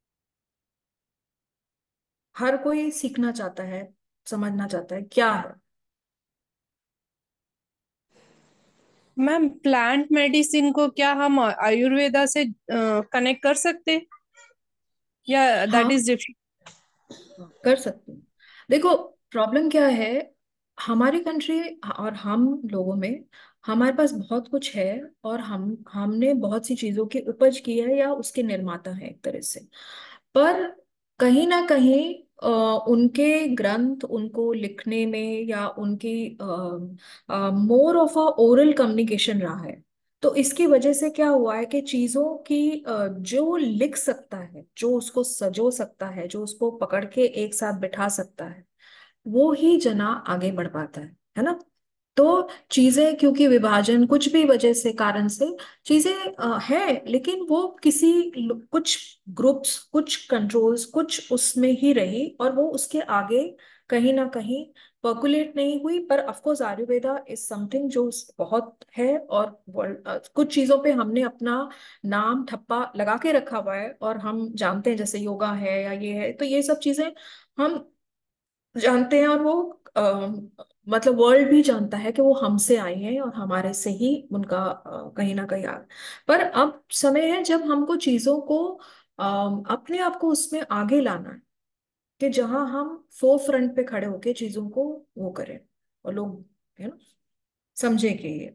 हर कोई सीखना चाहता है, समझना चाहता है क्या है। मैम, प्लांट मेडिसिन को क्या हम आयुर्वेदा से कनेक्ट कर सकते, या दैट हाँ, इज डिफरेंट? कर सकते हैं। देखो, प्रॉब्लम क्या है, हमारी कंट्री और हम लोगों में, हमारे पास बहुत कुछ है, और हम हमने बहुत सी चीजों की उपज की है या उसके निर्माता है एक तरह से। पर कहीं ना कहीं अ, उनके ग्रंथ उनको लिखने में, या उनकी more of a oral communication रहा है। तो इसकी वजह से क्या हुआ है कि चीजों की अ, जो लिख सकता है, जो उसको सजो सकता है, जो उसको पकड़ के एक साथ बिठा सकता है, वो ही जना आगे बढ़ पाता है है ना। तो चीजें, क्योंकि विभाजन कुछ भी वजह से, कारण से चीजें अ, है, लेकिन वो किसी लो- कुछ ग्रुप्स, कुछ कंट्रोल्स, कुछ उसमें ही रही, और वो उसके आगे कहीं ना कहीं पर्कुलेट नहीं हुई। पर of course Ayurveda is something जो बहुत है, और वर्ल्ड अ, कुछ चीजों पे हमने अपना नाम ठप्पा लगा के रखा हुआ है, और हम जानते हैं, जैसे योगा है या ये है, तो ये सब चीजें हम जानते हैं, और वो अ, मतलब वर्ल्ड भी जानता है कि वो हमसे आई हैं, और हमारे से ही उनका अ, कहीं ना कहीं आ। पर अब समय है जब हमको चीजों को अ, अपने आप को उसमें आगे लाना है, कि जहां हम फोर फ्रंट पे खड़े होके चीजों को वो करें, और लोग है ना समझे कि ये।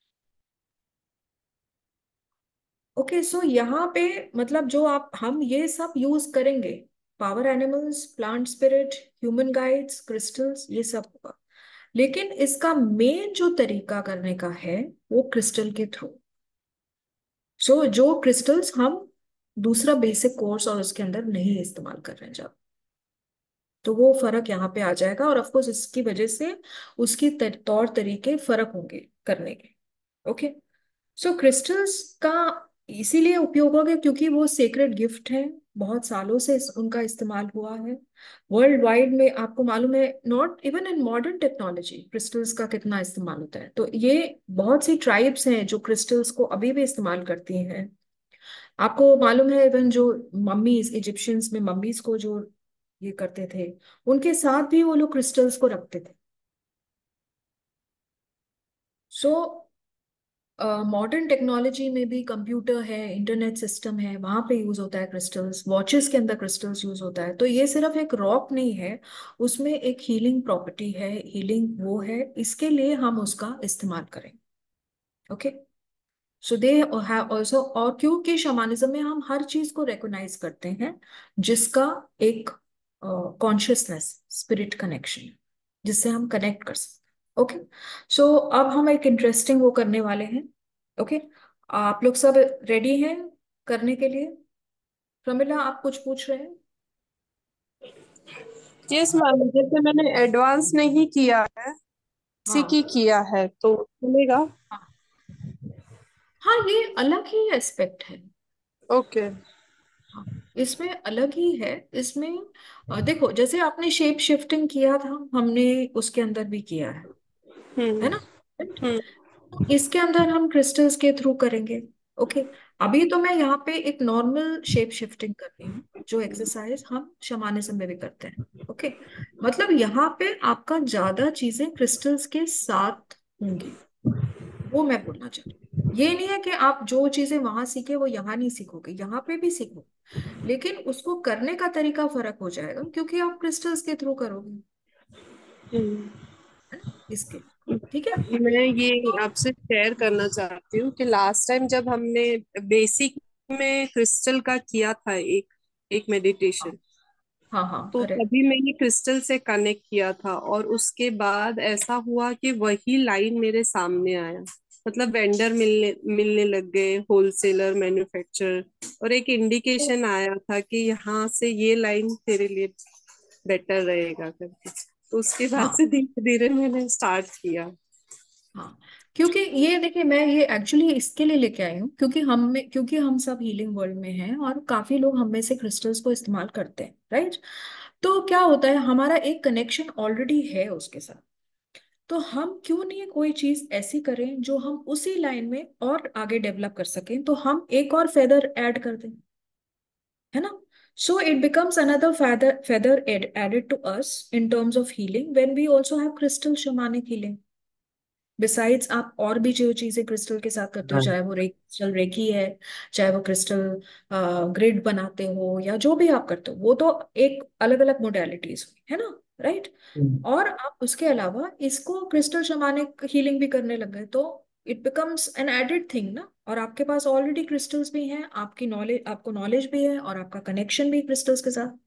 ओके, सो यहाँ पे मतलब जो आप हम ये सब यूज करेंगे, power animals, plant spirit, human guides, crystals, ये सब होगा। लेकिन इसका मेन जो तरीका करने का है वो क्रिस्टल के थ्रू। सो जो क्रिस्टल्स हम दूसरा बेसिक कोर्स और उसके अंदर नहीं इस्तेमाल कर रहे हैं जब, तो वो फर्क यहाँ पे आ जाएगा, और ऑफ कोर्स इसकी वजह से उसकी तर- तौर तरीके फर्क होंगे करने के। ओके, सो क्रिस्टल्स का इसीलिए उपयोग हो गया क्योंकि वो सेक्रेड गिफ्ट है, बहुत सालों से इस, उनका इस्तेमाल हुआ है वर्ल्ड वाइड में। आपको मालूम है, not even in modern technology crystals का कितना इस्तेमाल होता है। तो ये बहुत सी ट्राइब्स हैं जो क्रिस्टल्स को अभी भी इस्तेमाल करती हैं। आपको मालूम है, इवन जो मम्मीज, इजिप्शियंस में मम्मीज को जो ये करते थे, उनके साथ भी वो लोग क्रिस्टल्स को रखते थे। सो मॉडर्न टेक्नोलॉजी में भी, कंप्यूटर है, इंटरनेट सिस्टम है, वहां पे यूज होता है क्रिस्टल्स, वॉचेस के अंदर क्रिस्टल्स यूज होता है। तो ये सिर्फ एक रॉक नहीं है, उसमें एक हीलिंग प्रॉपर्टी है, हीलिंग वो है, इसके लिए हम उसका इस्तेमाल करें। Okay, so they have also, और क्योंकि शमानिज्म में हम हर चीज को रिकॉग्नाइज करते हैं जिसका एक कॉन्शियसनेस, स्पिरिट कनेक्शन, जिससे हम कनेक्ट कर सकते। ओके, सो अब हम एक इंटरेस्टिंग वो करने वाले हैं। ओके, आप लोग सब रेडी हैं करने के लिए? प्रमिला, आप कुछ पूछ रहे हैं? यस मैम, जैसे मैंने एडवांस नहीं किया है, हाँ, बेसिक ही किया है, तो चलेगा? हाँ, हाँ, ये अलग ही एस्पेक्ट है। ओके। हाँ, इसमें अलग ही है। इसमें अ, देखो, जैसे आपने शेप शिफ्टिंग किया था, हमने उसके अंदर भी किया है है हम्म। ना? Right? हम्म। इसके अंदर हम क्रिस्टल्स के थ्रू करेंगे। ओके, अभी तो मैं यहाँ पे एक नॉर्मल शेप शिफ्टिंग कर रही हूँ, जो एक्सरसाइज हम शमानिज्म में भी करते हैं। ओके, मतलब यहाँ पे आपका ज्यादा चीजें क्रिस्टल्स के साथ होंगी, वो मैं बोलना चाह रही हूँ। ये नहीं है कि आप जो चीजें वहां सीखे वो यहाँ नहीं सीखोगे, यहाँ पे भी सीखो, लेकिन उसको करने का तरीका फर्क हो जाएगा क्योंकि आप क्रिस्टल्स के थ्रू करोगे, हम्म। है ना, इसके। ठीक है, मैं ये तो आपसे शेयर करना चाहती हूँ कि लास्ट टाइम जब हमने बेसिक में क्रिस्टल का किया था एक एक हाँ मेडिटेशन, हाँ हाँ तो करेक्ट। तभी मैंने क्रिस्टल से कनेक्ट किया था और उसके बाद ऐसा हुआ कि वही लाइन मेरे सामने आया। मतलब वेंडर मिलने मिलने लग गए, होलसेलर, मैन्युफैक्चरर, और एक इंडिकेशन आया था कि यहाँ से ये लाइन तेरे लिए बेटर रहेगा करके। तो उसके बाद हाँ से धीरे धीरे मैंने स्टार्ट किया। हाँ, क्योंकि ये देखिए मैं ये एक्चुअली इसके लिए लेके आई हूँ क्योंकि हम में क्योंकि हम सब हीलिंग वर्ल्ड में हैं और काफी लोग हम में से क्रिस्टल्स को इस्तेमाल करते हैं, राइट। तो क्या होता है, हमारा एक कनेक्शन ऑलरेडी है उसके साथ, तो हम क्यों नहीं कोई चीज ऐसी करें जो हम उसी लाइन में और आगे डेवलप कर सकें, तो हम एक और फेदर ऐड कर दें, है ना। So it becomes another feather feather add, added to us in terms of healing when we also have crystal shamanic healing. Besides आप और भी जो चीजें क्रिस्टल के साथ करते हो, हाँ। चाहे वो रे, क्रिस्टल रेकी है, चाहे वो क्रिस्टल ग्रिड बनाते हो, या जो भी आप करते हो, वो तो एक अलग अलग मोडेलिटीज हुई, है ना, राइट। हम्म, और आप उसके अलावा इसको क्रिस्टल शमानिक हीलिंग भी करने लग गए, तो it becomes an added thing ना। और आपके पास ऑलरेडी क्रिस्टल्स भी हैं, आपकी नॉलेज, आपको नॉलेज भी है और आपका कनेक्शन भी क्रिस्टल्स के साथ,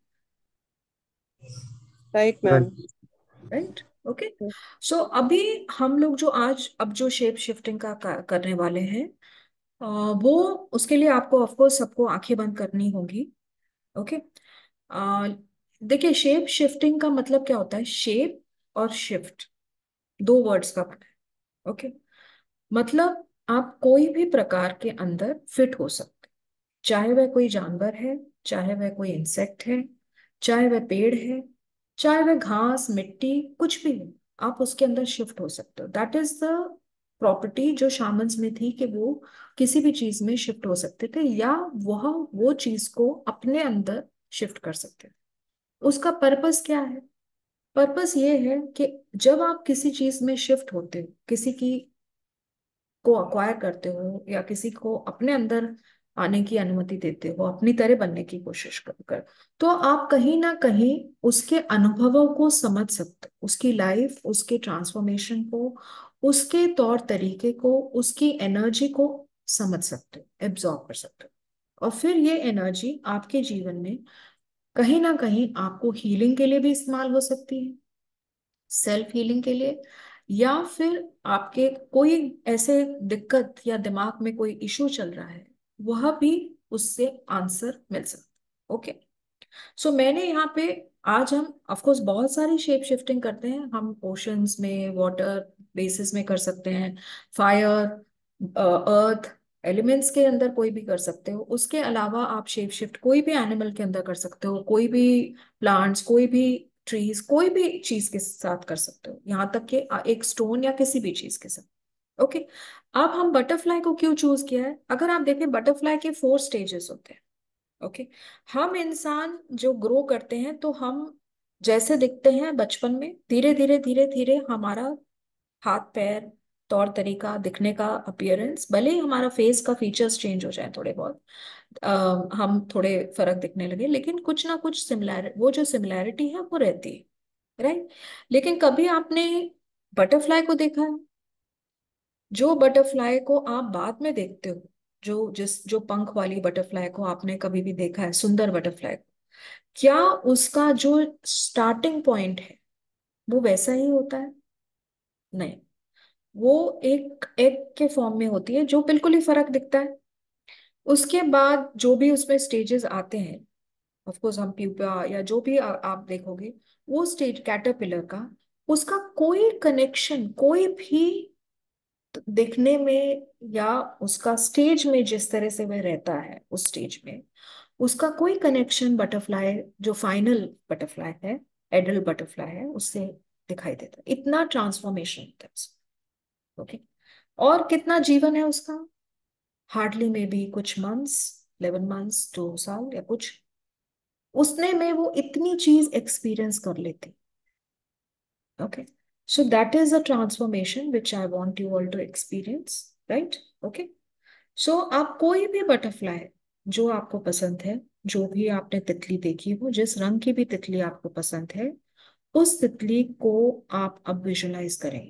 right ma'am. right. Right. Okay, so अभी हम लोग जो आज अब जो शेप शिफ्टिंग का का- करने वाले हैं, अ, वो उसके लिए आपको ऑफ कोर्स सबको आंखें बंद करनी होगी। ओके, अ, देखिए शेप शिफ्टिंग का मतलब क्या होता है, शेप और शिफ्ट दो वर्ड्स का बना है। ओके, मतलब आप कोई भी प्रकार के अंदर फिट हो सकते, चाहे वह कोई जानवर है, चाहे वह कोई इंसेक्ट है, चाहे वह पेड़ है, चाहे वह घास मिट्टी कुछ भी है, आप उसके अंदर शिफ्ट हो सकते हो। दैट इज द प्रॉपर्टी जो शामन्स में थी कि वो किसी भी चीज में शिफ्ट हो सकते थे, या वह वो चीज को अपने अंदर शिफ्ट कर सकते थे। उसका पर्पस क्या है, पर्पस ये है कि जब आप किसी चीज में शिफ्ट होते हो, किसी की को अक्वायर करते हो या किसी को अपने अंदर आने की अनुमति देते हो, अपनी तरह बनने की कोशिश कर कर तो आप कहीं ना कहीं उसके अनुभवों को समझ सकते हो, उसकी लाइफ, उसके ट्रांसफॉर्मेशन को, उसके तौर तरीके को, उसकी एनर्जी को समझ सकते हो, एब्जॉर्ब कर सकते हो। और फिर ये एनर्जी आपके जीवन में कहीं ना कहीं आपको हीलिंग के लिए भी इस्तेमाल हो सकती है, सेल्फ हीलिंग के लिए, या फिर आपके कोई ऐसे दिक्कत या दिमाग में कोई इशू चल रहा है, वह भी उससे आंसर मिल सकता। ओके, सो मैंने यहाँ पे आज हम ऑफ कोर्स बहुत सारी शेप शिफ्टिंग करते हैं, हम ओशंस में, वाटर बेसिस में कर सकते हैं, फायर, अर्थ एलिमेंट्स के अंदर कोई भी कर सकते हो। उसके अलावा आप शेप शिफ्ट कोई भी एनिमल के अंदर कर सकते हो, कोई भी प्लांट्स, कोई भी ट्रीज, कोई भी चीज के साथ कर सकते हो, यहाँ तक कि एक स्टोन या किसी भी चीज के साथ। ओके, अब हम बटरफ्लाई को क्यों चूज किया है, अगर आप देखें बटरफ्लाई के फोर स्टेजेस होते हैं। ओके, हम इंसान जो ग्रो करते हैं तो हम जैसे दिखते हैं बचपन में, धीरे धीरे धीरे धीरे हमारा हाथ पैर, तौर तरीका, दिखने का अपीयरेंस, भले ही हमारा फेस का फीचर्स चेंज हो जाए थोड़े बहुत, अ, हम थोड़े फर्क दिखने लगे, लेकिन कुछ ना कुछ सिमिलैर वो जो सिमिलैरिटी है वो रहती है, राइट। लेकिन कभी आपने बटरफ्लाई को देखा है, जो बटरफ्लाई को आप बाद में देखते हो, जो जिस जो पंख वाली बटरफ्लाई को आपने कभी भी देखा है, सुंदर बटरफ्लाई को, क्या उसका जो स्टार्टिंग पॉइंट है वो वैसा ही होता है? नहीं, वो एक एग के फॉर्म में होती है जो बिल्कुल ही फर्क दिखता है। उसके बाद जो भी उसमें स्टेजेस आते हैं, ऑफ कोर्स हम प्यूपा या जो भी आ, आप देखोगे, वो स्टेज कैटरपिलर का, उसका कोई कनेक्शन, कोई भी दिखने में या उसका स्टेज में जिस तरह से वह रहता है उस स्टेज में, उसका कोई कनेक्शन बटरफ्लाई जो फाइनल बटरफ्लाई है, एडल्ट बटरफ्लाई है, उससे दिखाई देता है। इतना ट्रांसफॉर्मेशन होता है उसमें। ओके, और कितना जीवन है उसका, हार्डली मे बी कुछ मंथ्स, इलेवन मंथ्स, दो साल या कुछ, उसने में वो इतनी चीज एक्सपीरियंस कर लेती। Okay, so that is a transformation which I want you all to experience, right? Okay, so आप कोई भी बटरफ्लाई जो आपको पसंद है, जो भी आपने तितली देखी हो, जिस रंग की भी तितली आपको पसंद है, उस तितली को आप अब विजुलाइज करें।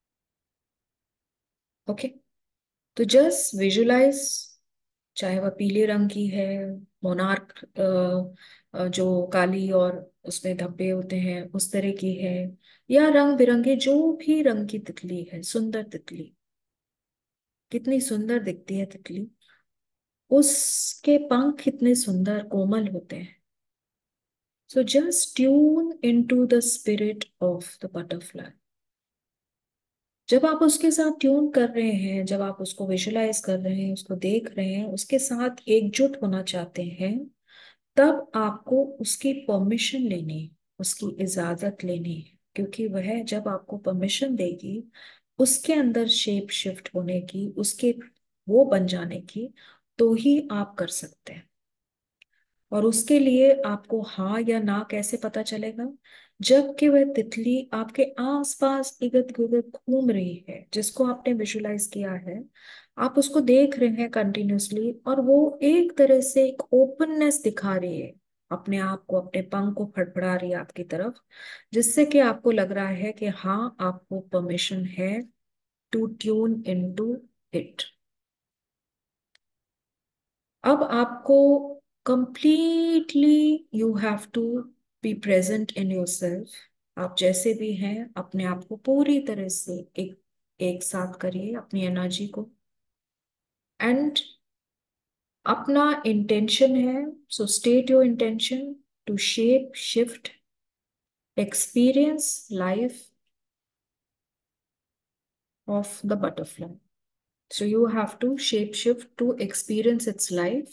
ओके, तो जस्ट विजुलाइज, चाहे वह पीले रंग की है, मोनार्क जो काली और उसमें धब्बे होते हैं उस तरह की है, या रंग बिरंगे जो भी रंग की तितली है, सुंदर तितली, कितनी सुंदर दिखती है तितली, उसके पंख कितने सुंदर कोमल होते हैं। So just tune into the spirit of the butterfly. जब आप उसके साथ ट्यून कर रहे हैं, जब आप उसको विजुलाइज कर रहे हैं, उसको देख रहे हैं, उसके साथ एकजुट होना चाहते हैं, तब आपको उसकी परमिशन लेनी है, उसकी इजाजत लेनी है, क्योंकि वह जब आपको परमिशन देगी उसके अंदर शेप शिफ्ट होने की, उसके वो बन जाने की, तो ही आप कर सकते हैं। और उसके लिए आपको हाँ या ना कैसे पता चलेगा? जबकि वह तितली आपके आसपास इगत गिगत घूम रही है, जिसको आपने विजुलाइज किया है, आप उसको देख रहे हैं कंटिन्यूसली, और वो एक तरह से एक ओपननेस दिखा रही है, अपने आप को, अपने पंख को फड़फड़ा रही है आपकी तरफ, जिससे कि आपको लग रहा है कि हाँ, आपको परमिशन है टू ट्यून इनटू इट। अब आपको completely you have to be present in yourself. आप जैसे भी हैं अपने आप को पूरी तरह से एक एक साथ करिए, अपनी एनर्जी को, एंड अपना इंटेंशन है, so state your intention to shape shift experience life of the butterfly. So you have to shape shift to experience its life.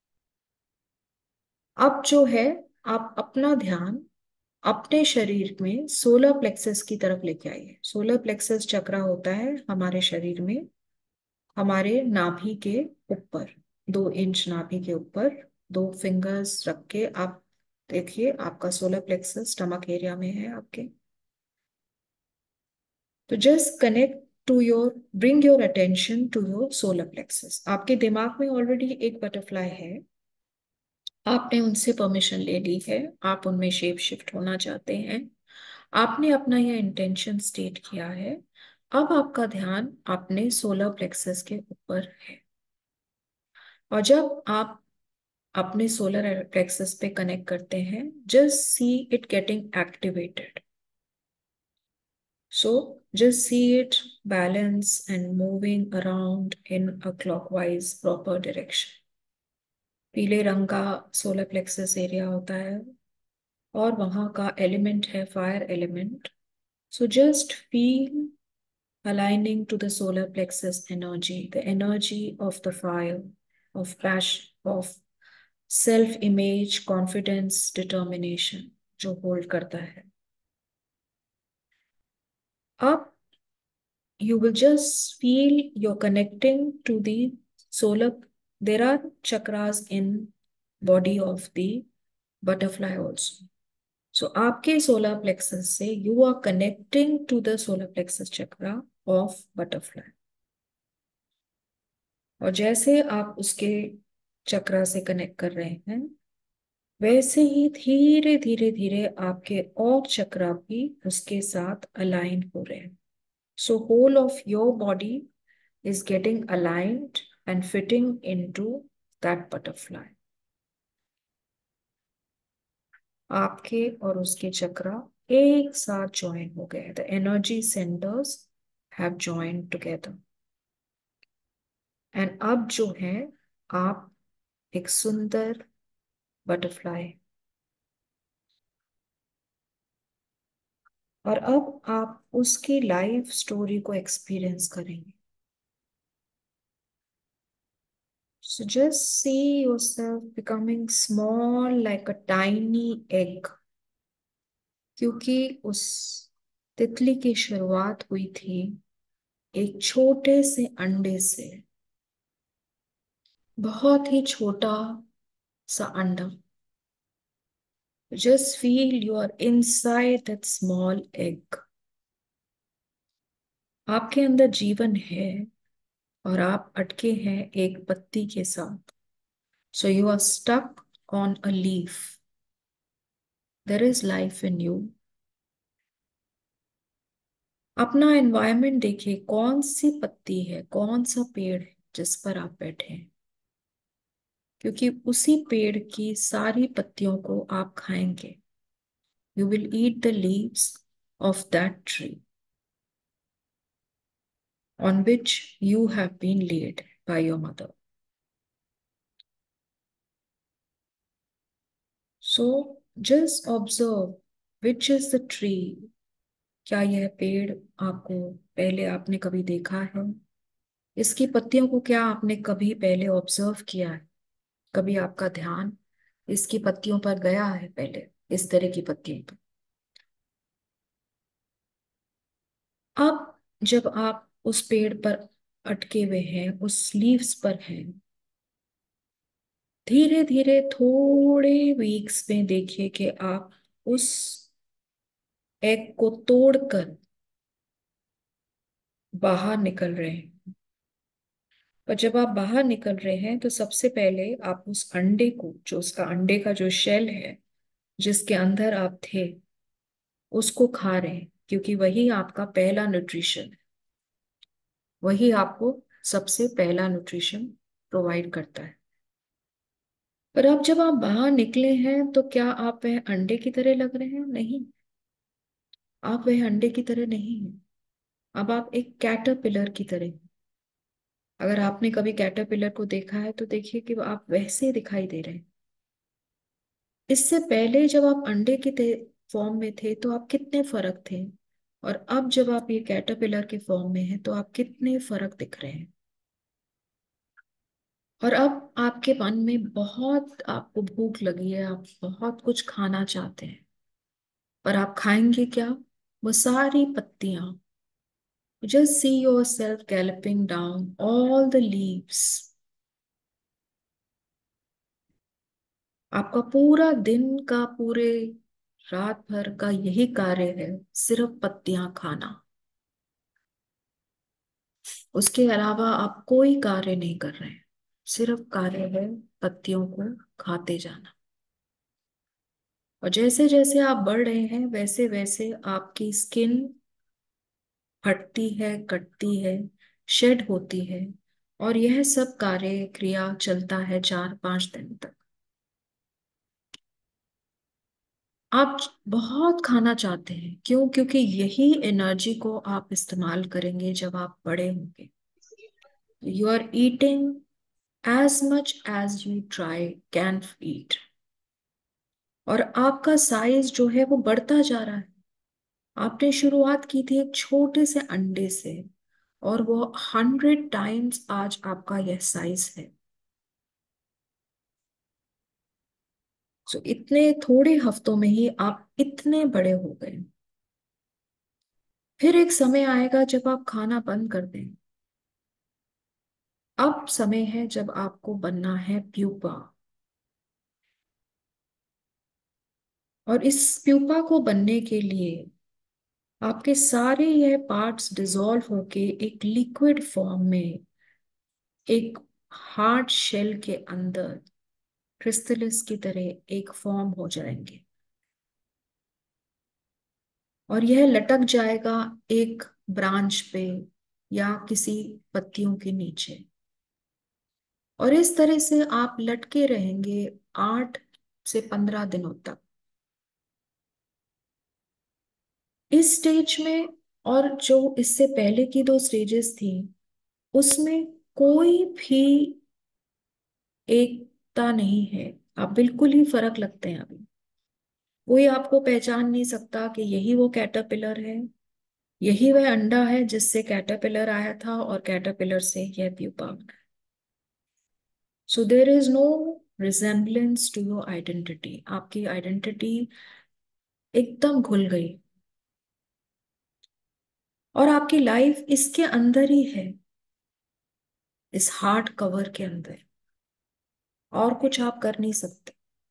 अब जो है, आप अपना ध्यान अपने शरीर में सोलर प्लेक्सस की तरफ लेके आइए। सोलर प्लेक्सस चक्रा होता है हमारे शरीर में, हमारे नाभि के ऊपर, दो इंच नाभि के ऊपर दो फिंगर्स रख के आप देखिए, आपका सोलर प्लेक्सस स्टमक एरिया में है आपके। तो just connect to your, bring your attention to your solar plexus. आपके दिमाग में ऑलरेडी एक बटरफ्लाई है, आपने उनसे परमिशन ले ली है, आप उनमें शेप शिफ्ट होना चाहते हैं, आपने अपना यह इंटेंशन स्टेट किया है। अब आपका ध्यान अपने सोलर प्लेक्सस के ऊपर है, और जब आप अपने सोलर प्लेक्सस पे कनेक्ट करते हैं, just see it getting activated. So just see it balance and moving around in a clockwise proper direction. पीले रंग का सोलर प्लेक्सस एरिया होता है, और वहां का एलिमेंट है fire element. So just feel aligning to the solar plexus energy, the energy of the fire, of passion, of self-image, confidence, determination, जो होल्ड करता है। अब you will just feel you're connecting to the solar. There are chakras in body of the butterfly also. So आपके solar plexus से you are connecting to the solar plexus chakra of butterfly. और जैसे आप उसके चक्रा से connect कर रहे हैं, वैसे ही धीरे धीरे धीरे आपके और चक्रा भी उसके साथ अलाइन हो रहे हैं। So whole of your body is getting aligned and fitting into that butterfly. आपके और उसके चक्रा एक साथ ज्वाइन हो गए। The energy centers have joined together. And अब जो है, आप एक सुंदर बटरफ्लाई, और अब आप उसकी लाइफ स्टोरी को एक्सपीरियंस करेंगे। So just see yourself becoming small like a tiny egg. क्योंकि उस तितली की शुरुआत हुई थी एक छोटे से अंडे से, बहुत ही छोटा सा अंडा। Just feel you are inside that small egg. आपके अंदर जीवन है और आप अटके हैं एक पत्ती के साथ। So you are stuck on a leaf. There is life in you. अपना एनवायरनमेंट देखिए, कौन सी पत्ती है, कौन सा पेड़ है जिस पर आप बैठे हैं, क्योंकि उसी पेड़ की सारी पत्तियों को आप खाएंगे। You will eat the leaves of that tree on which you have been laid by your mother. So just observe which is the tree. क्या यह पेड़ आपको पहले आपने कभी देखा है? इसकी पत्तियों को क्या आपने कभी पहले ऑब्जर्व किया है? कभी आपका ध्यान इसकी पत्तियों पर गया है पहले, इस तरह की पत्तियों पर? अब जब आप उस पेड़ पर अटके हुए हैं, उस लीव्स पर हैं, धीरे धीरे थोड़े वीक्स में देखिए कि आप उस एग को तोड़कर बाहर निकल रहे हैं। पर जब आप बाहर निकल रहे हैं तो सबसे पहले आप उस अंडे को, जो उसका अंडे का जो शेल है जिसके अंदर आप थे, उसको खा रहे हैं, क्योंकि वही आपका पहला न्यूट्रिशन है। वही आपको सबसे पहला न्यूट्रिशन प्रोवाइड करता है। पर अब जब आप बाहर निकले हैं तो क्या आप वह अंडे की तरह लग रहे हैं? नहीं, आप वह अंडे की तरह नहीं हैं। अब आप एक कैटरपिलर की तरह हैं। अगर आपने कभी कैटरपिलर को देखा है तो देखिए कि आप वैसे दिखाई दे रहे हैं। इससे पहले जब आप अंडे के फॉर्म में थे तो आप कितने फर्क थे, और अब जब आप ये कैटरपिलर के फॉर्म में हैं तो आप कितने फर्क दिख रहे हैं। और अब आपके मन में बहुत, आपको भूख लगी है, आप बहुत कुछ खाना चाहते हैं, पर आप खाएंगे क्या? वो सारी पत्तियां। Just see yourself galloping down all the leaves. आपका पूरा दिन का, पूरे रात भर का यही कार्य है, सिर्फ पत्तियां खाना। उसके अलावा आप कोई कार्य नहीं कर रहे हैं, सिर्फ कार्य है पत्तियों को खाते जाना। और जैसे जैसे आप बढ़ रहे हैं वैसे वैसे आपकी स्किन फटती है, कटती है, शेड होती है, और यह सब कार्य क्रिया चलता है चार पांच दिन तक। आप बहुत खाना चाहते हैं, क्यों? क्योंकि यही एनर्जी को आप इस्तेमाल करेंगे जब आप बड़े होंगे। You are eating as much as you try can eat, और आपका साइज जो है वो बढ़ता जा रहा है। आपने शुरुआत की थी एक छोटे से अंडे से, और वो हंड्रेड टाइम्स आज आपका यह साइज है। सो इतने थोड़े हफ्तों में ही आप इतने बड़े हो गए। फिर एक समय आएगा जब आप खाना बंद कर दें। अब समय है जब आपको बनना है प्यूपा, और इस प्यूपा को बनने के लिए आपके सारे यह पार्ट्स डिसॉल्व होके एक लिक्विड फॉर्म में, एक हार्ड शेल के अंदर क्रिस्टलिस की तरह एक फॉर्म हो जाएंगे, और यह लटक जाएगा एक ब्रांच पे या किसी पत्तियों के नीचे। और इस तरह से आप लटके रहेंगे आठ से पंद्रह दिनों तक। इस स्टेज में, और जो इससे पहले की दो स्टेजेस थी, उसमें कोई भी एकता नहीं है। आप बिल्कुल ही फर्क लगते हैं अभी। कोई आपको पहचान नहीं सकता कि यही वो कैटरपिलर है, यही वह अंडा है जिससे कैटरपिलर आया था, और कैटरपिलर से यह प्यूपा बना। So there is no resemblance to your identity. आपकी आइडेंटिटी एकदम घुल गई, और आपकी लाइफ इसके अंदर ही है, इस हार्ड कवर के अंदर। और कुछ आप कर नहीं सकते,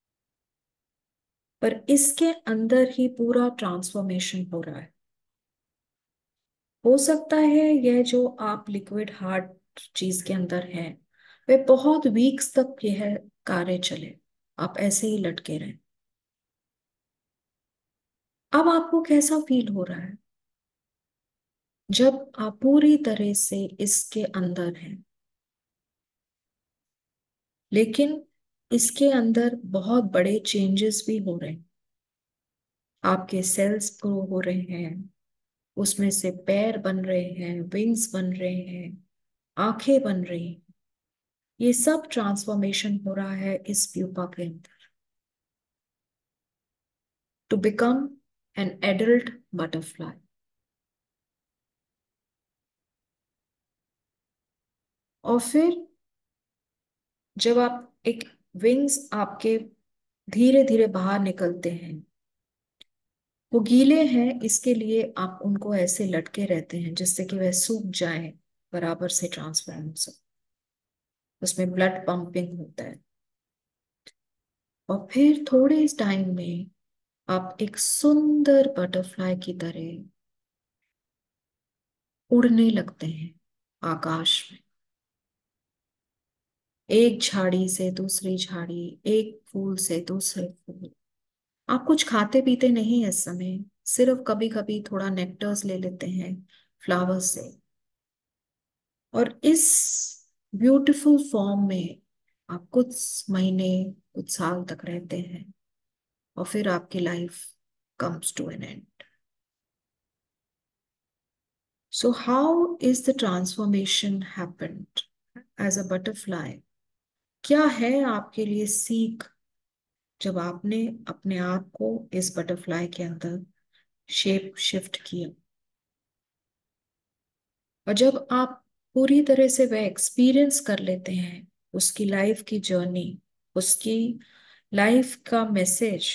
पर इसके अंदर ही पूरा ट्रांसफॉर्मेशन हो रहा है। हो सकता है यह जो आप लिक्विड हार्ट चीज के अंदर है वे बहुत वीक्स तक यह कार्य चले, आप ऐसे ही लटके रहें। अब आपको कैसा फील हो रहा है जब आप पूरी तरह से इसके अंदर हैं, लेकिन इसके अंदर बहुत बड़े चेंजेस भी हो रहे हैं। आपके सेल्स ग्रो हो रहे हैं, उसमें से पैर बन रहे हैं, विंग्स बन रहे हैं, आंखें बन रही हैं। ये सब ट्रांसफॉर्मेशन हो रहा है इस प्यूपा के अंदर to become an adult butterfly. और फिर जब आप एक विंग्स आपके धीरे धीरे बाहर निकलते हैं, वो गीले हैं इसके लिए आप उनको ऐसे लटके रहते हैं जिससे कि वह सूख जाए, बराबर से ट्रांसफॉर्म हो सके, उसमें ब्लड पंपिंग होता है। और फिर थोड़े इस टाइम में आप एक सुंदर बटरफ्लाई की तरह उड़ने लगते हैं आकाश में, एक झाड़ी से दूसरी झाड़ी, एक फूल से दूसरे फूल। आप कुछ खाते पीते नहीं है इस समय, सिर्फ कभी कभी थोड़ा नेक्टर्स ले लेते हैं फ्लावर्स से। और इस ब्यूटीफुल फॉर्म में आप कुछ महीने, कुछ साल तक रहते हैं, और फिर आपकी life comes to an end. So how is the transformation happened as a butterfly? क्या है आपके लिए सीख जब आपने अपने आप को इस बटरफ्लाई के अंदर शेप शिफ्ट किया? और जब आप पूरी तरह से वह एक्सपीरियंस कर लेते हैं, उसकी लाइफ की जर्नी, उसकी लाइफ का message,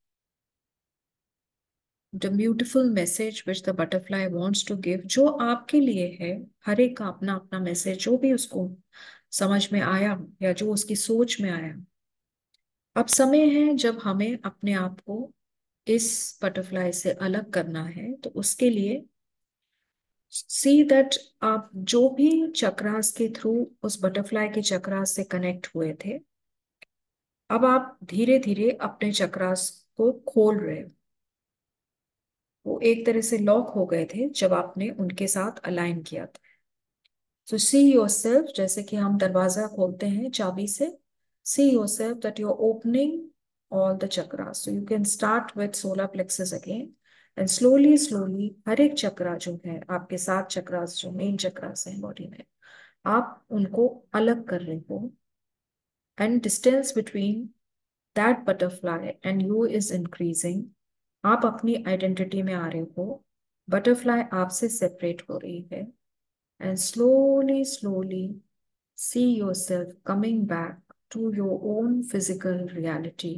the beautiful message which the butterfly wants to give, जो आपके लिए है, हर एक का अपना अपना मैसेज, जो भी उसको समझ में आया या जो उसकी सोच में आया। अब समय है जब हमें अपने आप को इस बटरफ्लाई से अलग करना है, तो उसके लिए सी दैट आप जो भी चक्रास के थ्रू उस बटरफ्लाई के चक्रास से कनेक्ट हुए थे, अब आप धीरे धीरे अपने चक्रास को खोल रहे हो। वो एक तरह से लॉक हो गए थे जब आपने उनके साथ अलाइन किया था। सो सी योर सेल्फ, जैसे कि हम दरवाजा खोलते हैं चाबी से, see yourself that you are opening all the chakras. So you can start with solar plexus again, and slowly slowly हर एक चक्रा जो है, आपके सात चक्रास जो मेन चक्रास हैं बॉडी में, आप उनको अलग कर रहे हो, and distance between that butterfly and you is increasing. आप अपनी आइडेंटिटी में आ रहे हो, बटरफ्लाई आपसे सेपरेट हो रही है, and slowly slowly see yourself coming back to your own physical reality,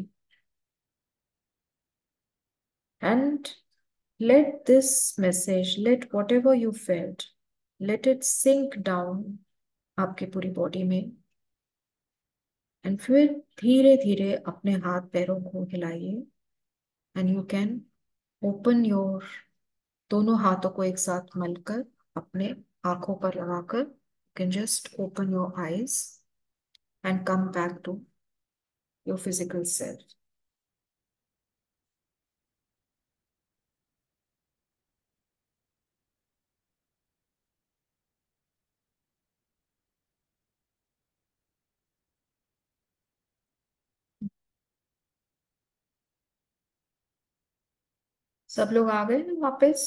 and let this message, let whatever you felt, let it sink down आपके पूरी बॉडी में। एंड फिर धीरे धीरे अपने हाथ पैरों को हिलाइए, and you can open your, दोनों हाथों को एक साथ मलकर अपने आंखों पर लगाकर can just open your eyes and come back to your physical self. सब लोग आ गए ना वापस?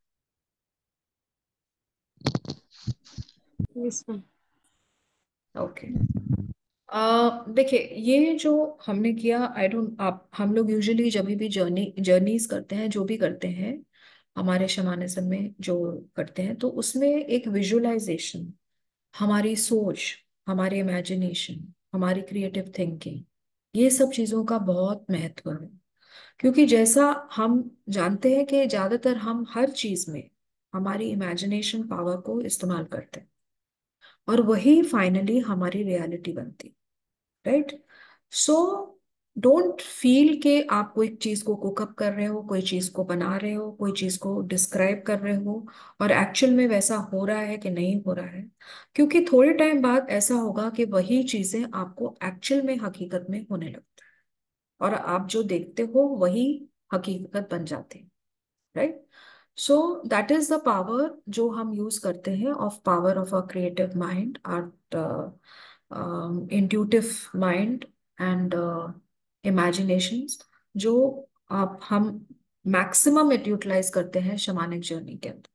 Yes, ma'am. ओके। आ देखिए, ये जो हमने किया, आई डोंट, आप हम लोग यूजुअली जब भी जर्नी जर्नीज करते हैं, जो भी करते हैं, हमारे शमानिज्म में जो करते हैं, तो उसमें एक विजुअलाइजेशन, हमारी सोच, हमारी इमेजिनेशन, हमारी क्रिएटिव थिंकिंग, ये सब चीजों का बहुत महत्व है। क्योंकि जैसा हम जानते हैं कि ज्यादातर हम हर चीज में हमारी इमेजिनेशन पावर को इस्तेमाल करते हैं, और वही फाइनली हमारी रियलिटी बनती, राइट? सो डोंट फील कि आप कोई चीज को कुकअप कर रहे हो, कोई चीज को बना रहे हो, कोई चीज को डिस्क्राइब कर रहे हो और एक्चुअल में वैसा हो रहा है कि नहीं हो रहा है। क्योंकि थोड़े टाइम बाद ऐसा होगा कि वही चीजें आपको एक्चुअल में हकीकत में होने लगती है और आप जो देखते हो वही हकीकत बन जाते हैं, right. So that is the power जो हम यूज करते हैं, of power of a creative mind, or intuitive mind and imaginations, जो आप हम मैक्सिमम यूटिलाइज करते हैं शमानिक जर्नी के अंदर।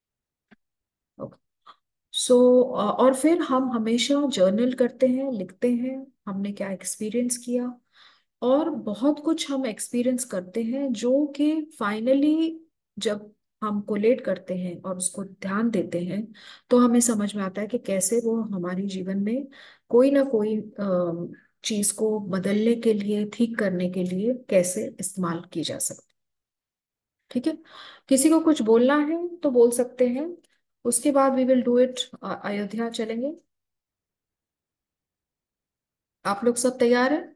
सो और फिर हम हमेशा जर्नल करते हैं, लिखते हैं हमने क्या एक्सपीरियंस किया, और बहुत कुछ हम एक्सपीरियंस करते हैं जो कि फाइनली जब हम कोलेट करते हैं और उसको ध्यान देते हैं तो हमें समझ में आता है कि कैसे वो हमारे जीवन में कोई ना कोई चीज को बदलने के लिए, ठीक करने के लिए कैसे इस्तेमाल की जा सकती। ठीक है, किसी को कुछ बोलना है तो बोल सकते हैं, उसके बाद we will do it. Ayodhya चलेंगे, आप लोग सब तैयार हैं?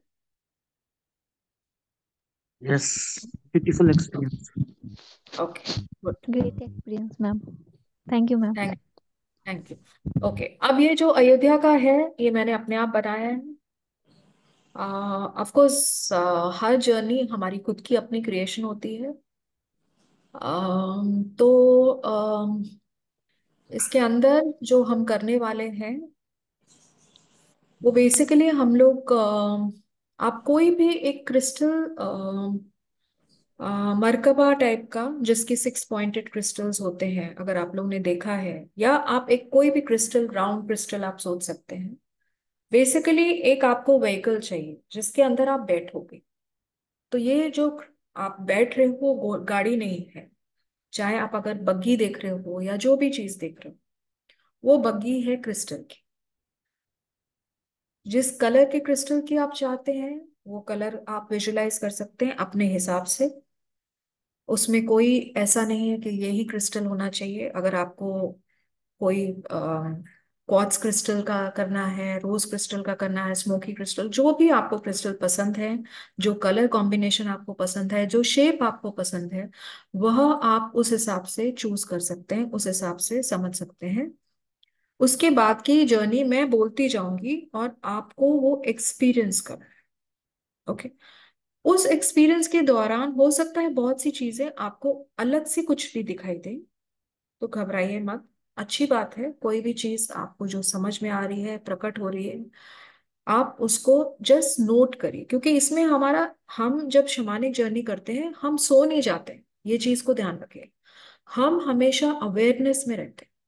Yes, beautiful experience. Okay, good, great experience ma'am, thank you ma'am. Thank thank you. Okay, अब ये जो अयोध्या का है ये मैंने अपने आप बनाया है। ऑफ कोर्स हर जर्नी हमारी खुद की अपनी क्रिएशन होती है। अम, तो अम, इसके अंदर जो हम करने वाले हैं वो बेसिकली हम लोग अम, आप कोई भी एक क्रिस्टल, मरकबा टाइप का जिसके सिक्स पॉइंटेड क्रिस्टल्स होते हैं, अगर आप लोगों ने देखा है, या आप एक कोई भी क्रिस्टल, राउंड क्रिस्टल आप सोच सकते हैं। बेसिकली एक आपको व्हीकल चाहिए जिसके अंदर आप बैठोगे। तो ये जो आप बैठ रहे हो वो गाड़ी नहीं है, चाहे आप अगर बग्गी देख रहे हो या जो भी चीज देख रहे हो, वो बग्गी है क्रिस्टल की। जिस कलर के क्रिस्टल की आप चाहते हैं वो कलर आप विजुलाइज कर सकते हैं अपने हिसाब से। उसमें कोई ऐसा नहीं है कि यही क्रिस्टल होना चाहिए। अगर आपको कोई क्वार्ट्ज क्रिस्टल का करना है, रोज क्रिस्टल का करना है, स्मोकी क्रिस्टल, जो भी आपको क्रिस्टल पसंद है, जो कलर कॉम्बिनेशन आपको पसंद है, जो शेप आपको पसंद है, वह आप उस हिसाब से चूज कर सकते हैं, उस हिसाब से समझ सकते हैं। उसके बाद की जर्नी मैं बोलती जाऊंगी और आपको वो एक्सपीरियंस करना है। ओके, उस एक्सपीरियंस के दौरान हो सकता है बहुत सी चीजें आपको अलग से कुछ भी दिखाई दे, तो घबराइए मत। अच्छी बात है, कोई भी चीज आपको जो समझ में आ रही है, प्रकट हो रही है, आप उसको जस्ट नोट करिए। क्योंकि इसमें हमारा, हम जब शमानिक जर्नी करते हैं हम सो नहीं जाते, ये चीज को ध्यान रखिए। हम हमेशा अवेयरनेस में रहते हैं,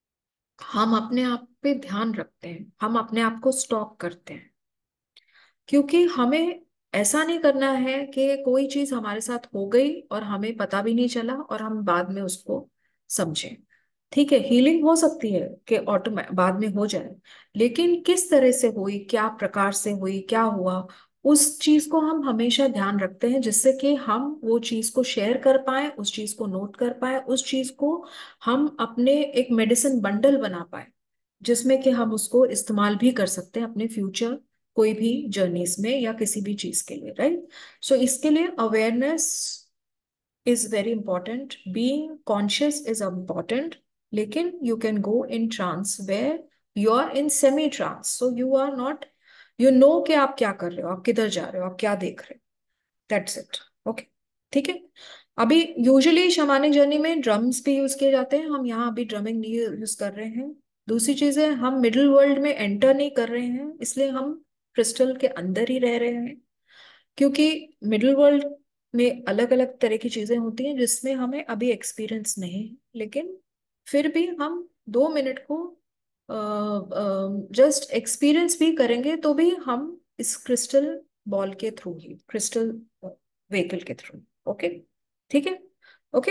हम अपने आप पे ध्यान रखते हैं, हम अपने आप को स्टॉप करते हैं। क्योंकि हमें ऐसा नहीं करना है कि कोई चीज हमारे साथ हो गई और हमें पता भी नहीं चला और हम बाद में उसको समझें। ठीक है, हीलिंग हो सकती है कि ऑटोमेटिक बाद में हो जाए, लेकिन किस तरह से हुई, क्या प्रकार से हुई, क्या हुआ, उस चीज को हम हमेशा ध्यान रखते हैं, जिससे कि हम वो चीज को शेयर कर पाए, उस चीज को नोट कर पाए, उस चीज को हम अपने एक मेडिसिन बंडल बना पाए, जिसमें कि हम उसको इस्तेमाल भी कर सकते हैं अपने फ्यूचर कोई भी जर्नीज में या किसी भी चीज के लिए, राइट। सो इसके लिए awareness is very important, being conscious is important, लेकिन you can go in trance where you are in semi trance, so you are not, you know कि आप क्या कर रहे हो, आप किधर जा रहे हो, आप क्या देख रहे हो, that's it। okay, ठीक है। अभी यूजुअली शमानिक जर्नी में ड्रम्स भी यूज किए जाते हैं, हम यहाँ अभी ड्रमिंग नहीं यूज कर रहे हैं। दूसरी चीज है, हम मिडिल वर्ल्ड में एंटर नहीं कर रहे हैं, इसलिए हम क्रिस्टल के अंदर ही रह रहे हैं। क्योंकि मिडिल वर्ल्ड में अलग अलग तरह की चीजें होती हैं जिसमें हमें अभी एक्सपीरियंस नहीं है, लेकिन फिर भी हम दो मिनट को जस्ट एक्सपीरियंस भी करेंगे तो भी हम इस क्रिस्टल बॉल के थ्रू ही, क्रिस्टल व्हीकल के थ्रू। ओके, ठीक है। ओके,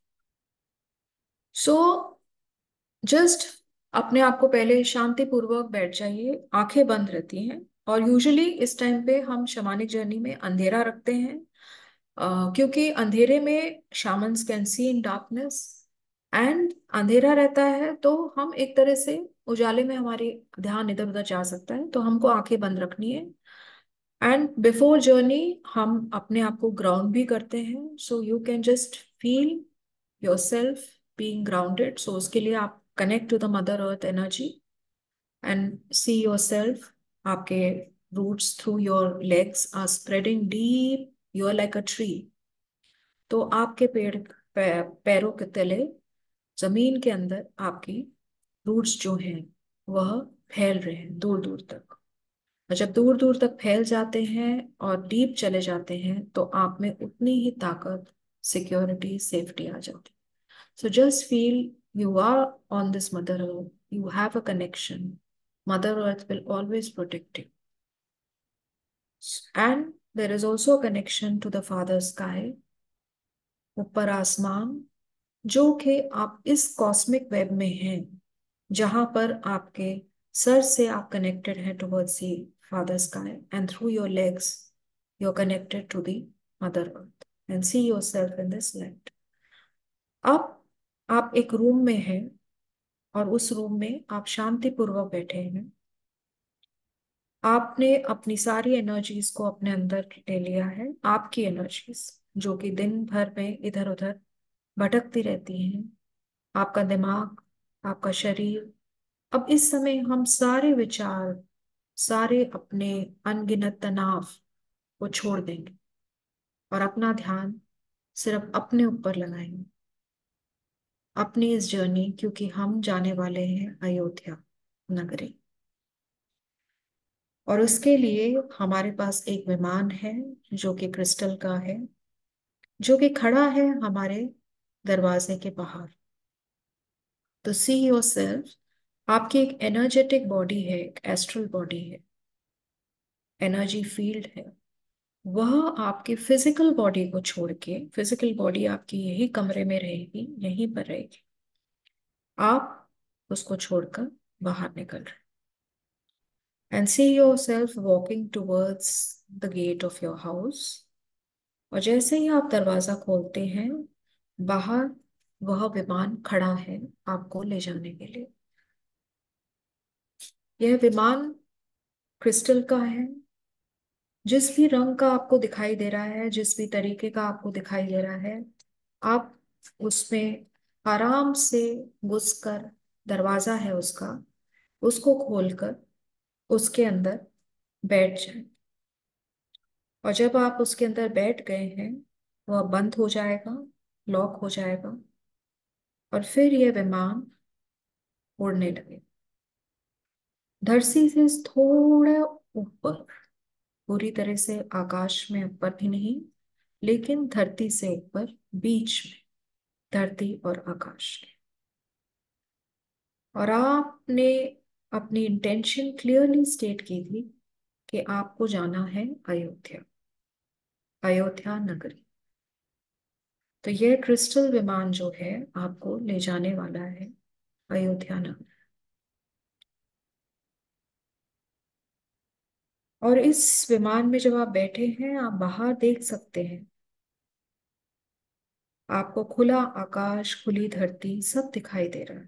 सो जस्ट अपने आप को पहले शांति पूर्वक बैठ जाइए, आंखें बंद रहती हैं। और यूजुअली इस टाइम पे हम शमानिक जर्नी में अंधेरा रखते हैं, अ, क्योंकि अंधेरे में shamans can see in darkness, and अंधेरा रहता है तो हम एक तरह से उजाले में हमारी ध्यान इधर उधर जा सकता है, तो हमको आंखें बंद रखनी है। एंड बिफोर जर्नी हम अपने आप को ग्राउंड भी करते हैं, so you can just feel yourself being grounded. So उसके लिए आप connect to the mother earth energy and see yourself. आपके roots through your legs are spreading deep, you are like a tree. तो आपके पेड़ पै, पैरों के तले जमीन के अंदर आपकी रूट्स जो हैं वह फैल रहे हैं दूर दूर तक। और जब दूर दूर तक फैल जाते हैं और डीप चले जाते हैं तो आप में उतनी ही ताकत, सिक्योरिटी, सेफ्टी आ जाती है। So just feel you are on this mother earth, you have a connection, mother earth will always protect you. And there is also connection to the father sky, ऊपर आसमान, जो कि आप इस कॉस्मिक वेब में हैं, जहां पर आपके सर से आप कनेक्टेड हैं towards the father sky and through your legs you are connected to the mother earth and see yourself in this light. अब आप एक रूम में हैं और उस रूम में आप शांतिपूर्वक बैठे हैं। आपने अपनी सारी एनर्जीज को अपने अंदर ले लिया है, आपकी एनर्जीज जो कि दिन भर में इधर उधर भटकती रहती हैं, आपका दिमाग, आपका शरीर। अब इस समय हम सारे विचार, सारे अपने अनगिनत तनाव को छोड़ देंगे और अपना ध्यान सिर्फ अपने ऊपर लगाएंगे, अपनी इस जर्नी, क्योंकि हम जाने वाले हैं अयोध्या नगरी। और उसके लिए हमारे पास एक विमान है जो कि क्रिस्टल का है, जो कि खड़ा है हमारे दरवाजे के बाहर। तो सी योर सेल्फ, आपकी एक एनर्जेटिक बॉडी है, एक एस्ट्रल बॉडी है, एनर्जी फील्ड है। वह आपकी फिजिकल बॉडी को छोड़ के, फिजिकल बॉडी आपकी यही कमरे में रहेगी, यहीं पर रहेगी, आप उसको छोड़कर बाहर निकल रहे। And see yourself walking towards the gate of your house. और जैसे ही आप दरवाजा खोलते हैं, बाहर वह विमान खड़ा है आपको ले जाने के लिए। यह विमान क्रिस्टल का है, जिस भी रंग का आपको दिखाई दे रहा है, जिस भी तरीके का आपको दिखाई दे रहा है, आप उसमें आराम से घुसकर, दरवाजा है उसका, उसको खोलकर उसके अंदर बैठ जाए। और जब आप उसके अंदर बैठ गए हैं, वह बंद हो जाएगा, लॉक हो जाएगा और फिर यह विमान उड़ने लगे धरती से थोड़ा ऊपर, पूरी तरह से आकाश में ऊपर भी नहीं, लेकिन धरती से ऊपर, बीच में धरती और आकाश के। और आपने अपनी इंटेंशन क्लियरली स्टेट की थी कि आपको जाना है अयोध्या, अयोध्या नगरी। तो यह क्रिस्टल विमान जो है आपको ले जाने वाला है अयोध्या नगरी। और इस विमान में जब आप बैठे हैं, आप बाहर देख सकते हैं, आपको खुला आकाश, खुली धरती सब दिखाई दे रहा है।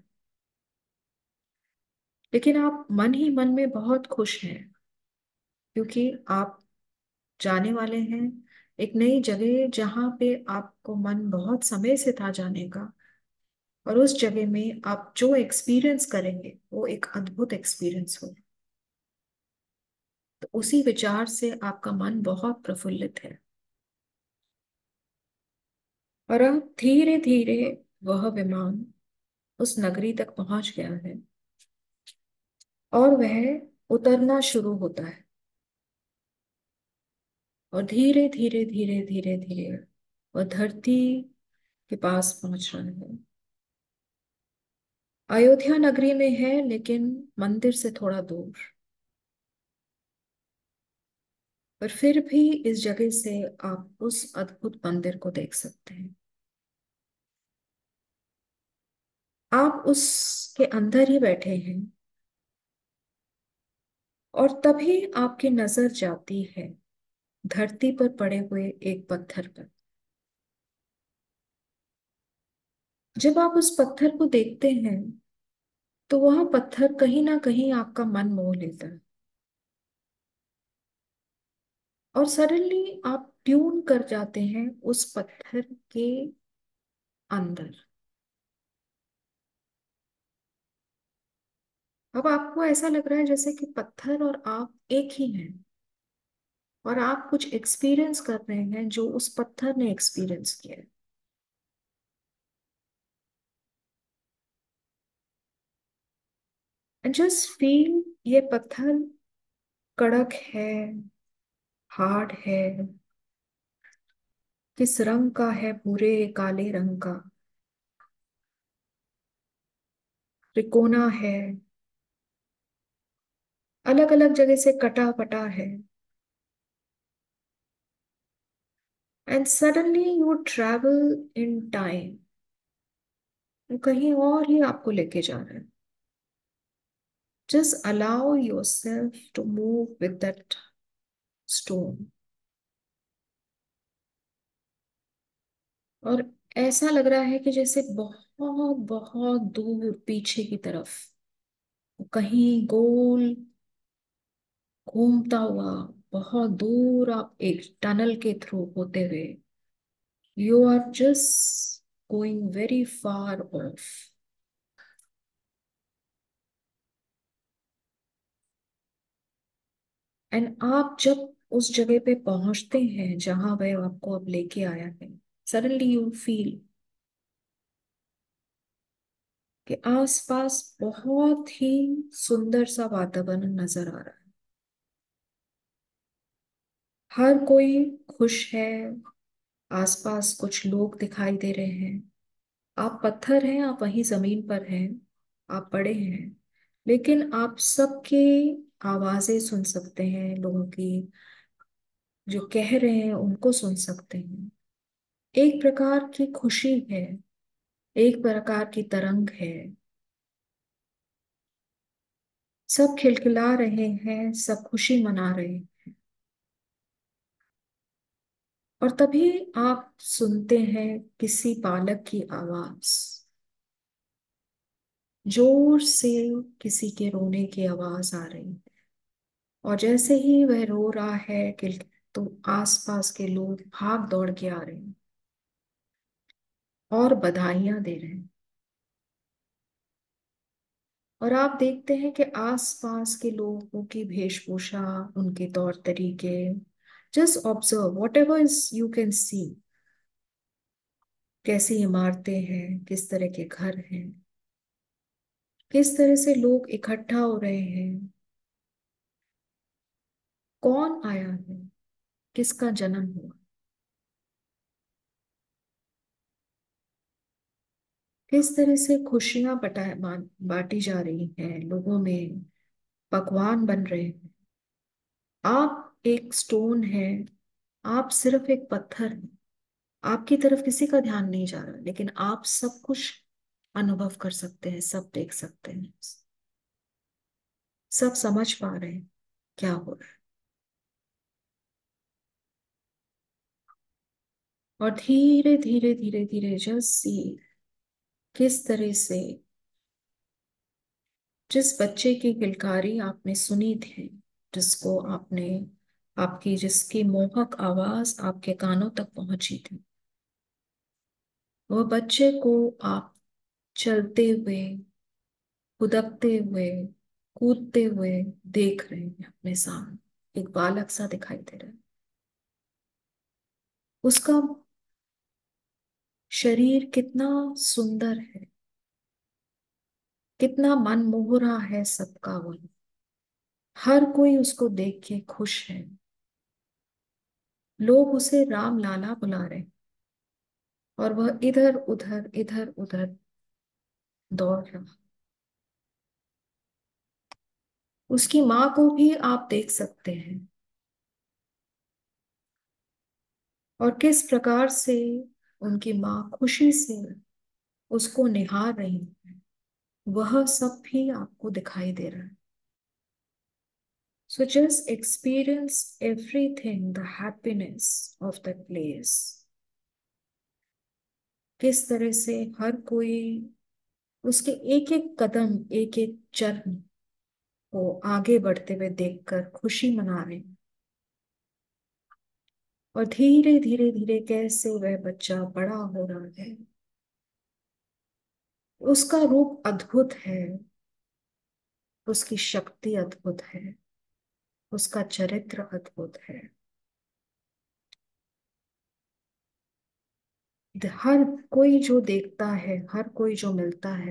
लेकिन आप मन ही मन में बहुत खुश हैं, क्योंकि आप जाने वाले हैं एक नई जगह, जहां पे आपको मन बहुत समय से था जाने का। और उस जगह में आप जो एक्सपीरियंस करेंगे वो एक अद्भुत एक्सपीरियंस होगा। तो उसी विचार से आपका मन बहुत प्रफुल्लित है। और अब धीरे धीरे वह विमान उस नगरी तक पहुंच गया है और वह उतरना शुरू होता है। और धीरे धीरे धीरे धीरे धीरे वह धरती के पास पहुंच रहा है। अयोध्या नगरी में है, लेकिन मंदिर से थोड़ा दूर। पर फिर भी इस जगह से आप उस अद्भुत मंदिर को देख सकते हैं। आप उसके अंदर ही बैठे हैं और तभी आपकी नजर जाती है धरती पर पड़े हुए एक पत्थर पर। जब आप उस पत्थर को देखते हैं तो वह पत्थर कहीं ना कहीं आपका मन मोह लेता है। और सडनली आप ट्यून कर जाते हैं उस पत्थर के अंदर। अब आपको ऐसा लग रहा है जैसे कि पत्थर और आप एक ही हैं, और आप कुछ एक्सपीरियंस कर रहे हैं जो उस पत्थर ने एक्सपीरियंस किया है। एंड जस्ट फील, ये पत्थर कड़क है, हार्ड है, किस रंग का है, भूरे काले रंग का, त्रिकोना है, अलग अलग जगह से कटा पटा है। And suddenly you travel in time, कहीं और ही आपको लेके जा रहा है। Just allow yourself to move with that stone. और ऐसा लग रहा है कि जैसे बहुत बहुत दूर पीछे की तरफ, कहीं गोल घूमता हुआ, बहुत दूर आप एक टनल के थ्रू होते हुए, you are just going very far off. And आप जब उस जगह पे पहुंचते हैं जहां वह आपको अब लेके आया है, सडनली यू फील कि आसपास बहुत ही सुंदर सा वातावरण नजर आ रहा है। हर कोई खुश है, आसपास कुछ लोग दिखाई दे रहे हैं। आप पत्थर हैं, आप वहीं जमीन पर हैं, आप पड़े हैं, लेकिन आप सबके आवाजें सुन सकते हैं, लोगों की जो कह रहे हैं उनको सुन सकते हैं। एक प्रकार की खुशी है, एक प्रकार की तरंग है। सब खिलखिला रहे हैं, सब खुशी मना रहे हैं। और तभी आप सुनते हैं किसी बालक की आवाज, जोर से किसी के रोने की आवाज आ रही है। और जैसे ही वह रो रहा है कि तो आसपास के लोग भाग दौड़ के आ रहे हैं और बधाइयां दे रहे हैं। और आप देखते हैं कि आसपास के लोगों की वेशभूषा, उनके तौर तरीके, just observe whatever is you can see. कैसी इमारतें हैं, किस तरह के घर हैं, किस तरह से लोग इकट्ठा हो रहे हैं, कौन आया है, किसका जन्म हुआ, किस तरह से खुशियां बटा बांटी जा रही हैं लोगों में, पकवान बन रहे हैं। आप एक स्टोन है, आप सिर्फ एक पत्थर हैं, आपकी तरफ किसी का ध्यान नहीं जा रहा, लेकिन आप सब कुछ अनुभव कर सकते हैं, सब देख सकते हैं, सब समझ पा रहे हैं क्या हो रहा है। और धीरे धीरे धीरे धीरे जस्ट सी किस तरह से जिस बच्चे की किलकारी आपने सुनी थी, जिसको आपने आपकी जिसकी मोहक आवाज आपके कानों तक पहुंची थी, वह बच्चे को आप चलते हुए, कूदते हुए, कूदते हुए देख रहे हैं अपने सामने। एक बालक सा दिखाई दे रहा है। उसका शरीर कितना सुंदर है, कितना मन मोह रहा है सबका। वो हर कोई उसको देख के खुश है। लोग उसे राम लाला बुला रहे हैं, और वह इधर उधर इधर उधर दौड़ रहा। उसकी माँ को भी आप देख सकते हैं, और किस प्रकार से उनकी माँ खुशी से उसको निहार रही है, वह सब भी आपको दिखाई दे रहा है। So just experience everything, the happiness of that place. किस तरह से हर कोई उसके एक एक कदम, एक एक चरण को आगे बढ़ते हुए देखकर खुशी मना रहे हैं। और धीरे धीरे धीरे कैसे वह बच्चा बड़ा हो रहा है। उसका रूप अद्भुत है, उसकी शक्ति अद्भुत है, उसका चरित्र अद्भुत है। हर कोई जो देखता है, हर कोई जो मिलता है,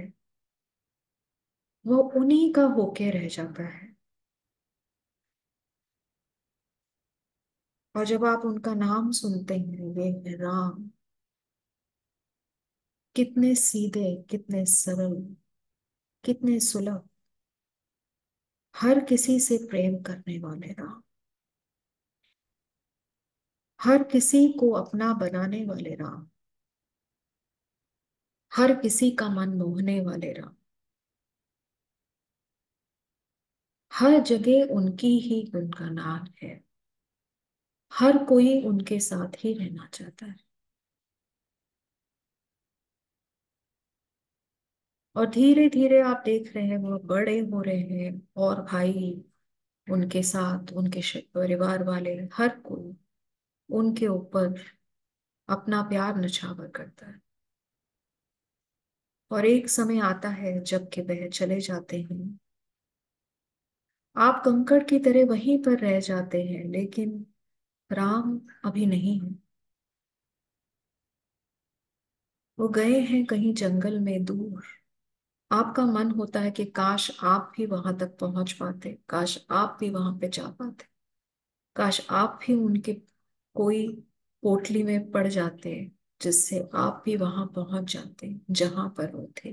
वो उन्हीं का होके रह जाता है। और जब आप उनका नाम सुनते हैं, वे हैं राम, कितने सीधे, कितने सरल, कितने सुलभ, हर किसी से प्रेम करने वाले राम, हर किसी को अपना बनाने वाले राम, हर किसी का मन मोहने वाले राम। हर जगह उनकी ही गुनगुनान है, हर कोई उनके साथ ही रहना चाहता है। और धीरे धीरे आप देख रहे हैं वो बड़े हो रहे हैं, और भाई उनके साथ, उनके श- परिवार वाले, हर कोई उनके ऊपर अपना प्यार नछावर करता है। और एक समय आता है जब कि वह चले जाते हैं, आप कंकड़ की तरह वहीं पर रह जाते हैं, लेकिन राम अभी नहीं है। वो गए हैं कहीं जंगल में दूर। आपका मन होता है कि काश आप भी वहां तक पहुंच पाते, काश आप भी वहां पे जा पाते, काश आप भी उनके कोई पोटली में पड़ जाते, जिससे आप भी वहां पहुंच जाते जहां पर वो थे।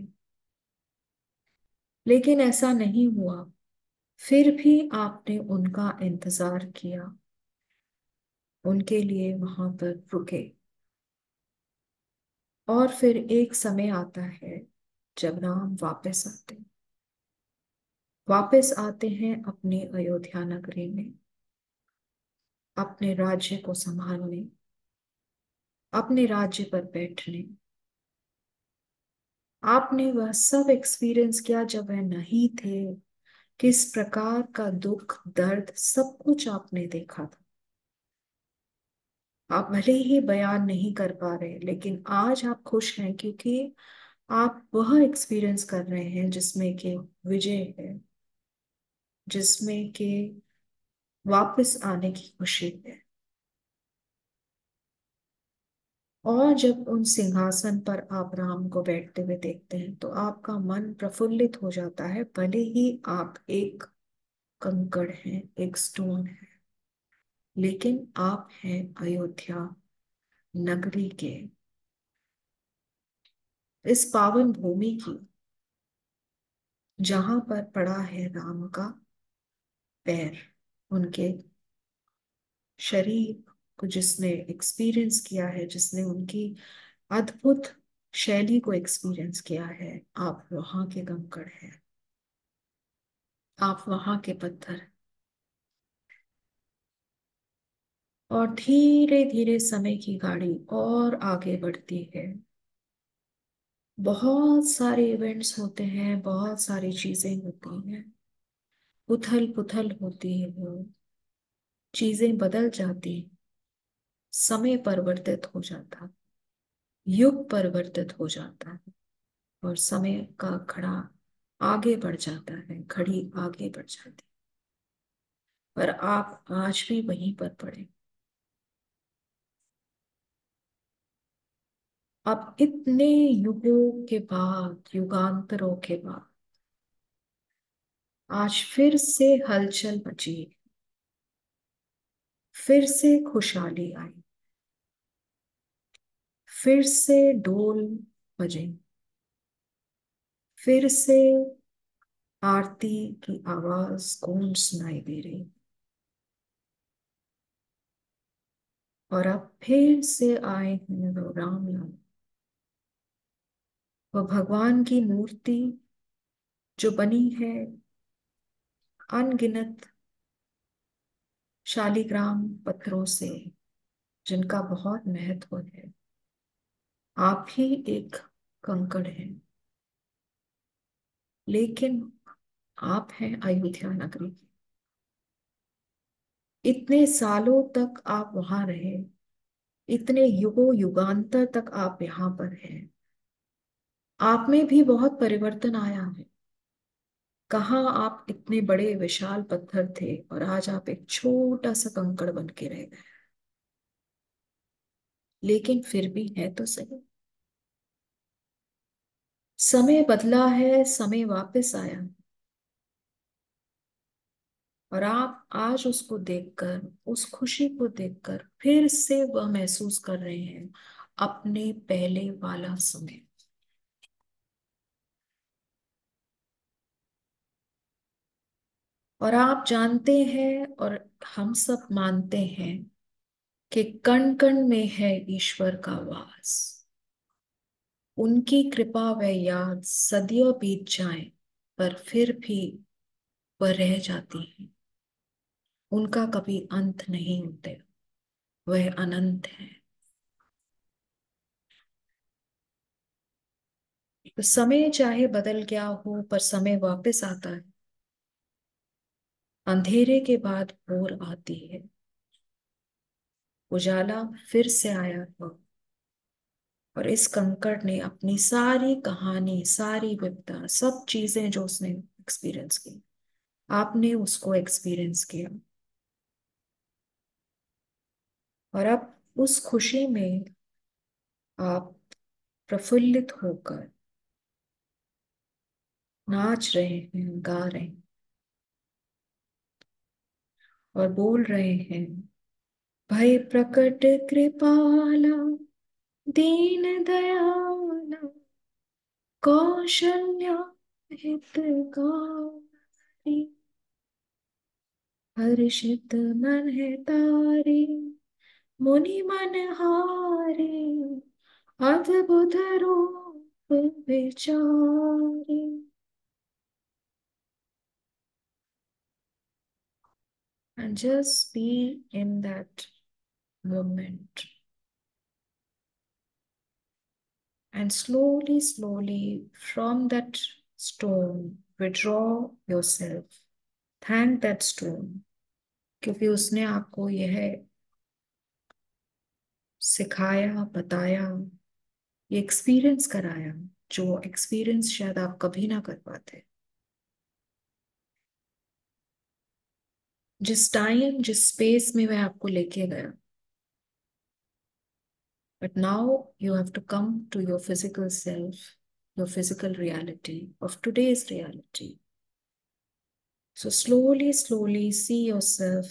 लेकिन ऐसा नहीं हुआ। फिर भी आपने उनका इंतजार किया, उनके लिए वहां पर रुके। और फिर एक समय आता है जब राम वापस आते वापस आते हैं अपनी अयोध्या नगरी में, अपने राज्य को संभालने, अपने राज्य पर बैठने। आपने वह सब एक्सपीरियंस किया जब वह नहीं थे। किस प्रकार का दुख, दर्द, सब कुछ आपने देखा था। आप भले ही बयान नहीं कर पा रहे, लेकिन आज आप खुश हैं क्योंकि आप वह एक्सपीरियंस कर रहे हैं जिसमें कि विजय है, जिसमें कि वापस आने की खुशी है। और जब उन सिंहासन पर आप राम को बैठते हुए देखते हैं तो आपका मन प्रफुल्लित हो जाता है, भले ही आप एक कंकड़ हैं, एक स्टोन है, लेकिन आप हैं अयोध्या नगरी के, इस पावन भूमि की, जहां पर पड़ा है राम का पैर, उनके शरीर को जिसने एक्सपीरियंस किया है, जिसने उनकी अद्भुत शैली को एक्सपीरियंस किया है। आप वहां के कंकड़ हैं, आप वहां के पत्थर। और धीरे धीरे समय की गाड़ी और आगे बढ़ती है। बहुत सारे इवेंट्स होते हैं, बहुत सारी चीजें होती हैं, उथल पुथल होती है, वो चीजें बदल जाती, समय परिवर्तित हो जाता, युग परिवर्तित हो जाता है, और समय का घड़ा आगे बढ़ जाता है, घड़ी आगे बढ़ जाती, पर आप आज भी वहीं पर पड़े। अब इतने युगों के बाद, युगांतरों के बाद, आज फिर से हलचल मची, फिर से खुशहाली आई, फिर से ढोल बजे, फिर से आरती की आवाज गूंज सुनाई दे रही। और अब फिर से आए हैं वो राम लाल, वो भगवान की मूर्ति जो बनी है अनगिनत शालिग्राम पत्थरों से, जिनका बहुत महत्व है। आप ही एक कंकड़ हैं, लेकिन आप हैं अयोध्या नगरी। इतने सालों तक आप वहां रहे, इतने युगों युगांतर तक आप यहाँ पर हैं। आप में भी बहुत परिवर्तन आया है। कहाँ आप इतने बड़े विशाल पत्थर थे और आज आप एक छोटा सा कंकड़ बन के रह गए। लेकिन फिर भी है तो सही। समय बदला है, समय वापस आया, और आप आज उसको देखकर, उस खुशी को देखकर फिर से वह महसूस कर रहे हैं अपने पहले वाला समय। और आप जानते हैं और हम सब मानते हैं कि कण कण में है ईश्वर का वास। उनकी कृपा व याद सदियों बीत जाए पर फिर भी वह रह जाती है। उनका कभी अंत नहीं होते, वह अनंत है। तो समय चाहे बदल गया हो पर समय वापस आता है। अंधेरे के बाद भोर आती है, उजाला फिर से आया हो, और इस कंकड़ ने अपनी सारी कहानी, सारी विपदा, सब चीजें जो उसने एक्सपीरियंस की, आपने उसको एक्सपीरियंस किया। और अब उस खुशी में आप प्रफुल्लित होकर नाच रहे हैं, गा रहे हैं और बोल रहे हैं, भय प्रकट कृपाला दीन दयाला कौशल्या हितकारी, हर्षित मन है तारे मुनि मन हारे, अद्भुत रूप विचारे। And just be in that moment. And slowly, slowly from that stone, withdraw yourself. Thank that stone. क्योंकि उसने आपको यह सिखाया, बताया, ये एक्सपीरियंस कराया, जो एक्सपीरियंस शायद आप कभी ना कर पाते। जिस टाइम, जिस स्पेस में वह आपको लेके गया। But now you have to come to your physical self, your physical reality of today's reality. So slowly, slowly see yourself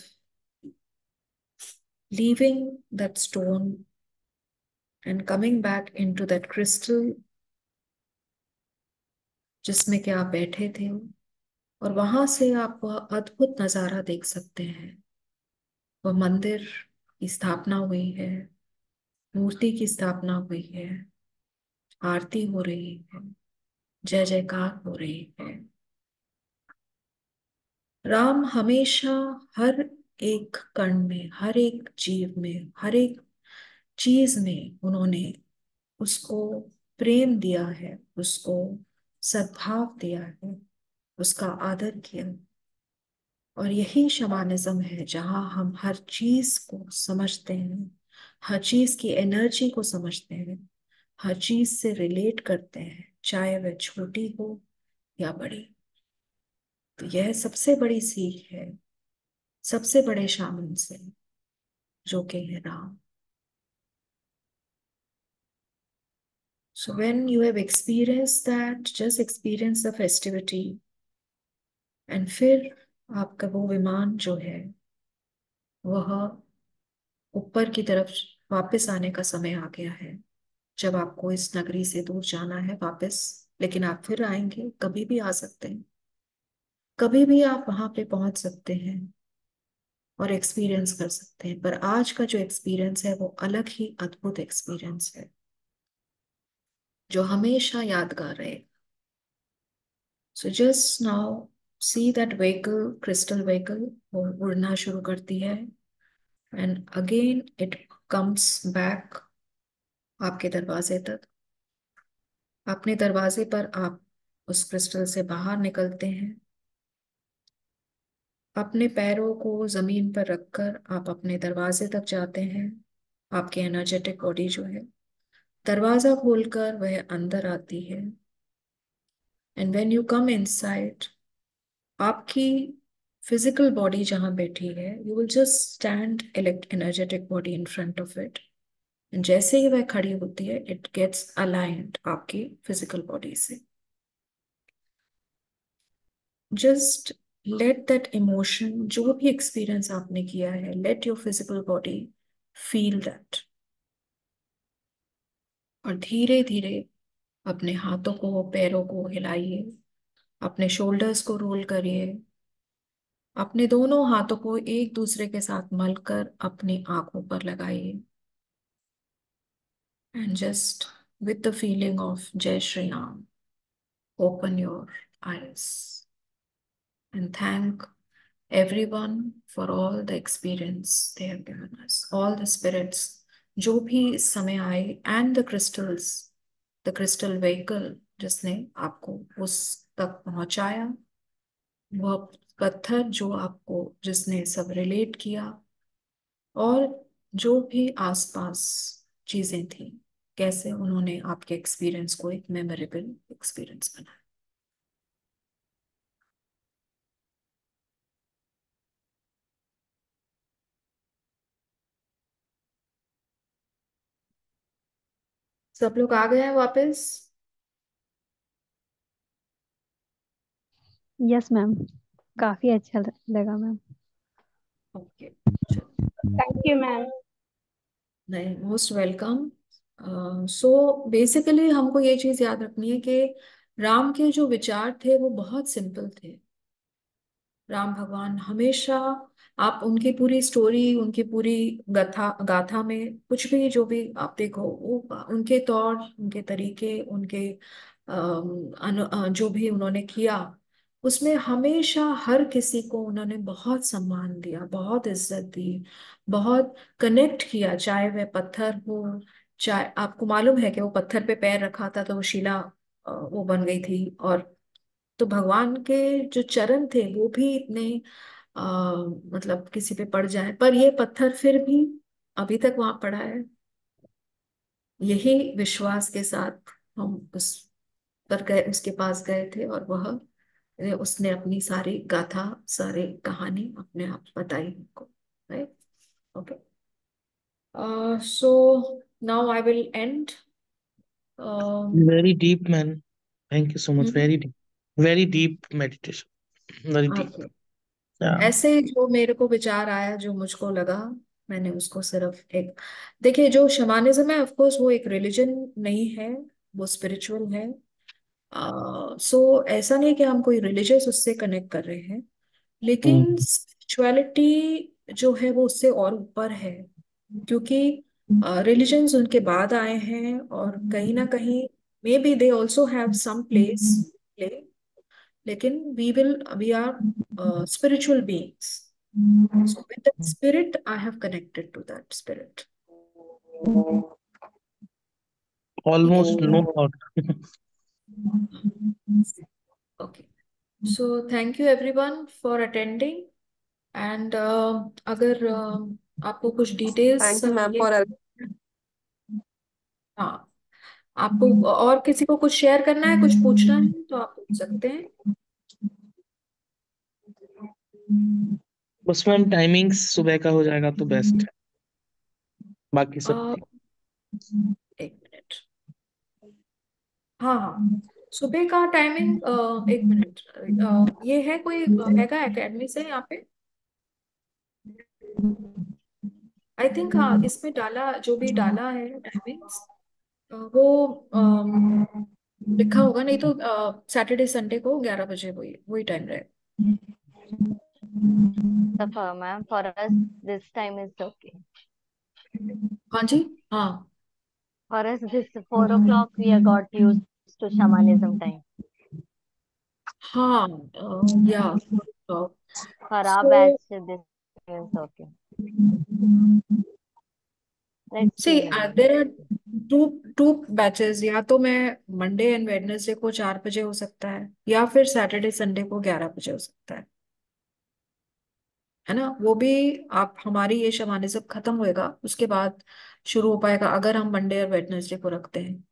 leaving that stone and coming back into that crystal जिसमें कि आप बैठे थे, और वहां से आप वह अद्भुत नजारा देख सकते हैं। वह मंदिर की स्थापना हुई है, मूर्ति की स्थापना हुई है, आरती हो रही है, जय जयकार हो रही है। राम हमेशा हर एक कण में, हर एक जीव में, हर एक चीज में उन्होंने उसको प्रेम दिया है, उसको सद्भाव दिया है, उसका आदर किया। और यही शमानिज्म है, जहां हम हर चीज को समझते हैं, हर चीज की एनर्जी को समझते हैं, हर चीज से रिलेट करते हैं, चाहे वह छोटी हो या बड़ी। तो यह सबसे बड़ी सीख है सबसे बड़े शामिल से, जो कि है Ram. So when you have experienced that, just experience the festivity, and फिर आपका वो विमान जो है वह ऊपर की तरफ वापस आने का समय आ गया है। जब आपको इस नगरी से दूर जाना है वापस, लेकिन आप फिर आएंगे, कभी भी आ सकते हैं, कभी भी आप वहां पे पहुंच सकते हैं और एक्सपीरियंस कर सकते हैं। पर आज का जो एक्सपीरियंस है वो अलग ही अद्भुत एक्सपीरियंस है, जो हमेशा यादगार रहे। So just now see that vehicle, crystal vehicle, वो उड़ना शुरू करती है, and again it comes back आपके दरवाजे तक। अपने दरवाजे पर आप उस क्रिस्टल से बाहर निकलते हैं। अपने पैरों को जमीन पर रखकर आप अपने दरवाजे तक जाते हैं। आपकी एनर्जेटिक बॉडी जो है, दरवाजा खोलकर वह अंदर आती है। And when you come inside, आपकी फिजिकल बॉडी जहां बैठी है, you will just stand elect energetic body in front of it. जैसे ही वह खड़ी होती है, इट गेट्स अलाइंड आपकी फिजिकल बॉडी से। जस्ट लेट दैट इमोशन, जो भी एक्सपीरियंस आपने किया है, let your physical body feel that. और धीरे धीरे अपने हाथों को, पैरों को हिलाइए, अपने शोल्डर्स को रोल करिए, अपने दोनों हाथों को एक दूसरे के साथ मलकर अपनी आंखों पर लगाइए। And just with the feeling of जय Shri Ram, open your eyes and thank everyone for all the experience they have given us, all the spirits जो भी इस समय आए, and the crystals, the crystal vehicle जिसने आपको उस तक पहुंचाया, वह पत्थर जो आपको, जिसने सब रिलेट किया, और जो भी आसपास चीजें थी, कैसे उन्होंने आपके एक्सपीरियंस को एक मेमोरेबल एक्सपीरियंस बनाया। सब लोग आ गए हैं वापस? यस मैम, काफी अच्छा ल- लगा मैम। ओके, चलो, थैंक यू मैम। नहीं, मोस्ट वेलकम। सो बेसिकली हमको ये चीज याद रखनी है कि राम के जो विचार थे वो बहुत सिंपल थे। राम भगवान हमेशा, आप उनकी पूरी स्टोरी, उनकी पूरी गाथा गाथा में कुछ भी जो भी आप देखो, वो उनके तौर, उनके तरीके, उनके अम, अनु, अ, जो भी उन्होंने किया, उसमें हमेशा हर किसी को उन्होंने बहुत सम्मान दिया, बहुत इज्जत दी, बहुत कनेक्ट किया। चाहे वह पत्थर हो, चाहे, आपको मालूम है कि वो पत्थर पे पैर रखा था तो वो शिला अ, वो बन गई थी। और तो भगवान के जो चरण थे वो भी इतने आ, मतलब किसी पे पड़ जाए, पर ये पत्थर फिर भी अभी तक वहां पड़ा है। यही विश्वास के साथ हम उस पर गए, उसके पास गए थे, और वह, उसने अपनी सारी गाथा, सारी कहानी अपने आप बताई हमको। Right? Okay, so now I will end. Very deep man, thank you so much, very deep, very deep meditation, very deep. ऐसे जो मेरे को विचार आया, जो मुझको लगा, मैंने उसको सिर्फ एक, देखिए, जो शमानिज्म है, ऑफ कोर्स वो एक रिलीजन नहीं है, वो स्पिरिचुअल है। सो ऐसा नहीं कि हम कोई रिलीजियस उससे कनेक्ट कर रहे हैं, लेकिन स्पिरिचुअलिटी जो है वो उससे और ऊपर है। क्योंकि रिलीजन्स उनके बाद आए हैं, और कहीं ना कहीं maybe they also have some place play, लेकिन we will we are spiritual beings. So with that spirit, I have connected to that spirit. ठीक ऑलमोस्ट है? No thought. Okay. So thank you everyone for attending. And uh, अगर uh, आपको कुछ details thank you ma'am चाहिए, for हाँ, आपको और किसी को कुछ शेयर करना है, कुछ पूछना है, तो आप पूछ सकते हैं। बस मैम टाइमिंग्स सुबह का हो जाएगा तो बेस्ट है, बाकी सब अ, ठीक। एक मिनट, हाँ हाँ, सुबह का टाइमिंग, एक मिनट, अ, ये है कोई हैगा एकेडमी से यहाँ पे? आई थिंक, हाँ, इसमें डाला, जो भी डाला है टाइमिंग्स, वो अम, लिखा होगा, नहीं तो सैटरडे संडे को ग्यारह बजे वही वही टाइम रहेगा। So for ma'am, for us this time is okay. हाँ जी, हाँ For us this four o'clock we are got used to shamanism time. हाँ, या For our batch so this is okay. Let's see see madam. There are two two batches, या तो मैं Monday and Wednesday को चार बजे हो सकता है, या फिर सैटरडे संडे को ग्यारह बजे हो सकता है। है ना, वो भी आप हमारी ये शमानिज्म खत्म होएगा उसके बाद शुरू हो पाएगा, अगर हम मंडे और वेडनेसडे को रखते हैं।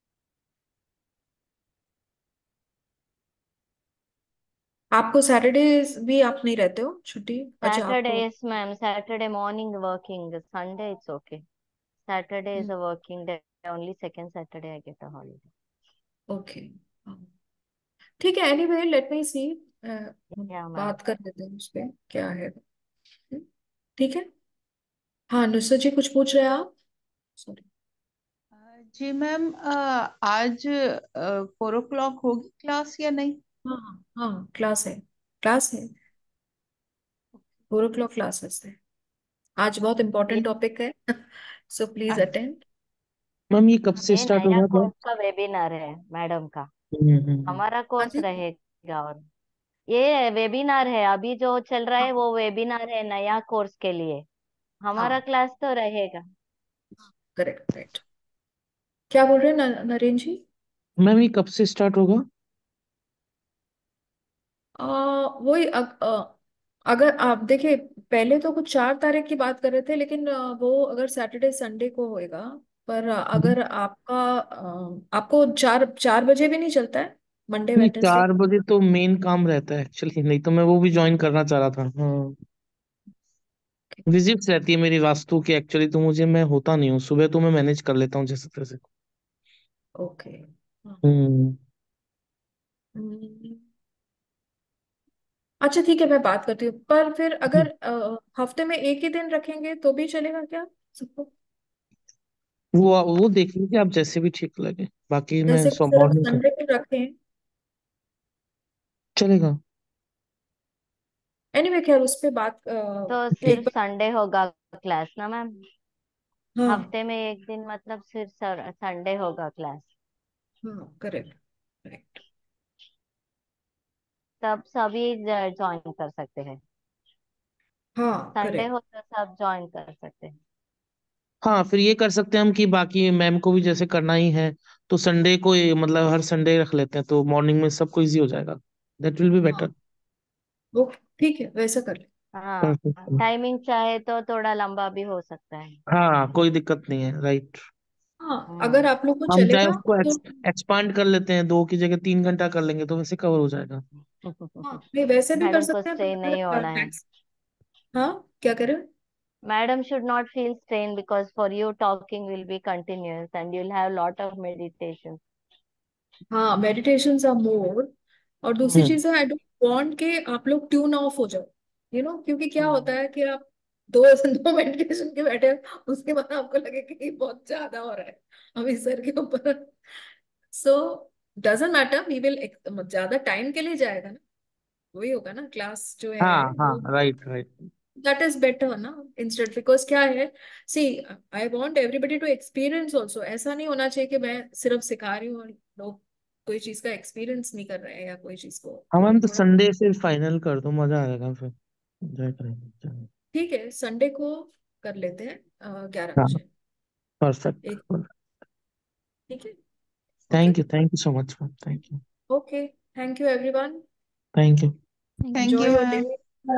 आपको सैटरडे भी आप नहीं रहते हो छुट्टी? अच्छा Saturday, आपको। yes, ma'am. Saturday morning working. Sunday, it's okay. Saturday is hmm, a working day. Only second Saturday I get a holiday. Okay. ठीक है, anyway let me see, Yeah, ma'am. बात कर लेते हैं उस पे क्या है। हम्म, ठीक है। हाँ नुसरत जी कुछ पूछ रहे हैं आप? सॉरी। अ, जी मैम, अ, आज फोर ओ क्लॉक होगी क्लास या नहीं? हाँ हाँ हाँ, क्लास है, क्लास है, फोर ओ क्लॉक क्लासेस है। आज बहुत ये इंपॉर्टेंट टॉपिक है सो प्लीज अच्छा। अटेंड। मैम ये कब से ये स्टार्ट नया होगा क्लास? कोर्स का वेबिनार है मैडम का। हम्म हम्म हमारा हाँ कोर्स जी। रहेगा। और ये वेबिनार है, अभी जो चल रहा है हाँ वो वेबिनार है नया कोर्स के लिए। हमारा हाँ, क्लास तो रहेगा। Correct right. क्या बोल रहे हैं न- नरेंद्र जी? मैम ये कब से स्टार्ट होगा? आ, वही अग, अ, अगर आप देखिए, पहले तो कुछ चार तारीख की बात कर रहे थे, लेकिन अ, वो अगर सैटरडे संडे को होएगा। पर अ, हम्म। अगर आपका अ, आपको चार चार बजे भी नहीं चलता है मंडे नहीं, वेडनेसडे? चार बजे तो मेन काम रहता है एक्चुअली, नहीं तो मैं वो भी ज्वाइन करना चाह रहा था। हाँ, विजिट्स रहती है मेरी वास्तु की एक्चुअली, तो मुझे मैं होता नहीं हूँ सुबह, तो मैं मैनेज कर लेता हूँ जैसे तैसे। ओके। हम्म। अच्छा ठीक है, मैं बात करती हूँ, पर फिर अगर अ, हफ्ते में एक ही दिन रखेंगे तो भी चलेगा क्या सबको? वो वो देख लीजिए आप, जैसे भी ठीक लगे, बाकी मैं जैसे कि सो सिर्फ मॉर्निंग का संडे को रखें। चलेगा। एनीवे खैर उस पे बात तो अ, एक सिर्फ बार। संडे होगा क्लास ना मैम? हाँ हफ्ते में एक दिन मतलब सिर्फ संडे होगा क्लास। हाँ करेक्ट करेक्ट। तब सभी ज्वाइन कर सकते हैं। हाँ हाँ संडे करेक्ट। हो तो सब ज्वाइन कर सकते हैं। हाँ, फिर ये कर सकते हैं हम कि बाकी मैम को भी जैसे करना ही है, तो संडे को ये मतलब हर संडे रख लेते हैं, तो मॉर्निंग में सबको इजी हो जाएगा। दैट विल बी हाँ बेटर। वो ठीक है, वैसा कर ले। हाँ, परफेक्ट। टाइमिंग चाहे तो थोड़ा लंबा भी हो सकता है। हाँ, कोई दिक्कत नहीं है, राइट। हाँ अगर हम्म। आप लोग को हम चाहे चलेगा उसको तो। एक्सपांड कर लेते हैं, दो की जगह तीन घंटा कर लेंगे तो वैसे कवर हो जाएगा। हाँ नहीं वैसे भी कर मैडम को सकते हैं, स्ट्रेन पर नहीं अगर होना है। मैक्स। हाँ क्या कह रहे हो? Madam should not feel strain because for you talking will be continuous and you'll have lot of meditation. हाँ मेडिटेशन आर मोर। और दूसरी हम्म। चीज है, आई डोंट वांट के आप लोग ट्यून ऑफ हो जाओ, यू नो, क्योंकि क्या होता हम्म। है कि आप दो दो मेडिटेशन के बैठे हो, उसके बाद आपको लगे कि बहुत ज्यादा हो रहा है अभी सर के ऊपर। So doesn't matter, we will, ज्यादा टाइम के लिए जाएगा ना, वही होगा ना क्लास जो हाँ है हाँ, वो। Right right. That is better ना, इंस्टेड, बिकॉज क्या है, see I want everybody to experience also. ऐसा नहीं होना चाहिए कि मैं सिर्फ सिखा रही हूँ और लोग कोई चीज का एक्सपीरियंस नहीं कर रहे हैं या कोई चीज को, हम तो हम तो थोड़ा। संडे फिर फाइनल कर दो, मजा आएगा फिर, एंजॉय करेंगे, चलो। ठीक है संडे को कर लेते हैं ग्यारह हाँ, बजे परफेक्ट। एक। ठीक है। Okay. Thank you, thank you so much ma'am, thank you. Okay, thank you everyone. Thank you. Thank you. Thank enjoy you your day. Ma'am.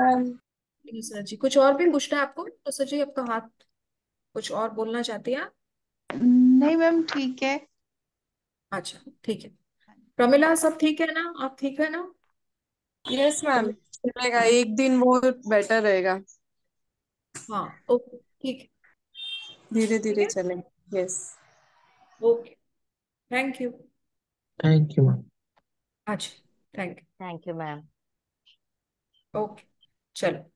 Sir जी कुछ और भी पूछना है आपको? तो सर जी आपका हाथ, कुछ और बोलना चाहती हैं आप? नहीं मैम, ठीक है। अच्छा ठीक है। प्रमिला सब ठीक है ना, आप ठीक है ना? Yes ma'am, Pramila. चलेगा एक दिन वो बेटर रहेगा। हाँ ओके ठीक है। धीरे ठीक धीरे है। चलेगा। Yes. Okay, thank you. Thank you ma'am. अच्छा, thank Thank you, ma'am. You. Okay, चलो।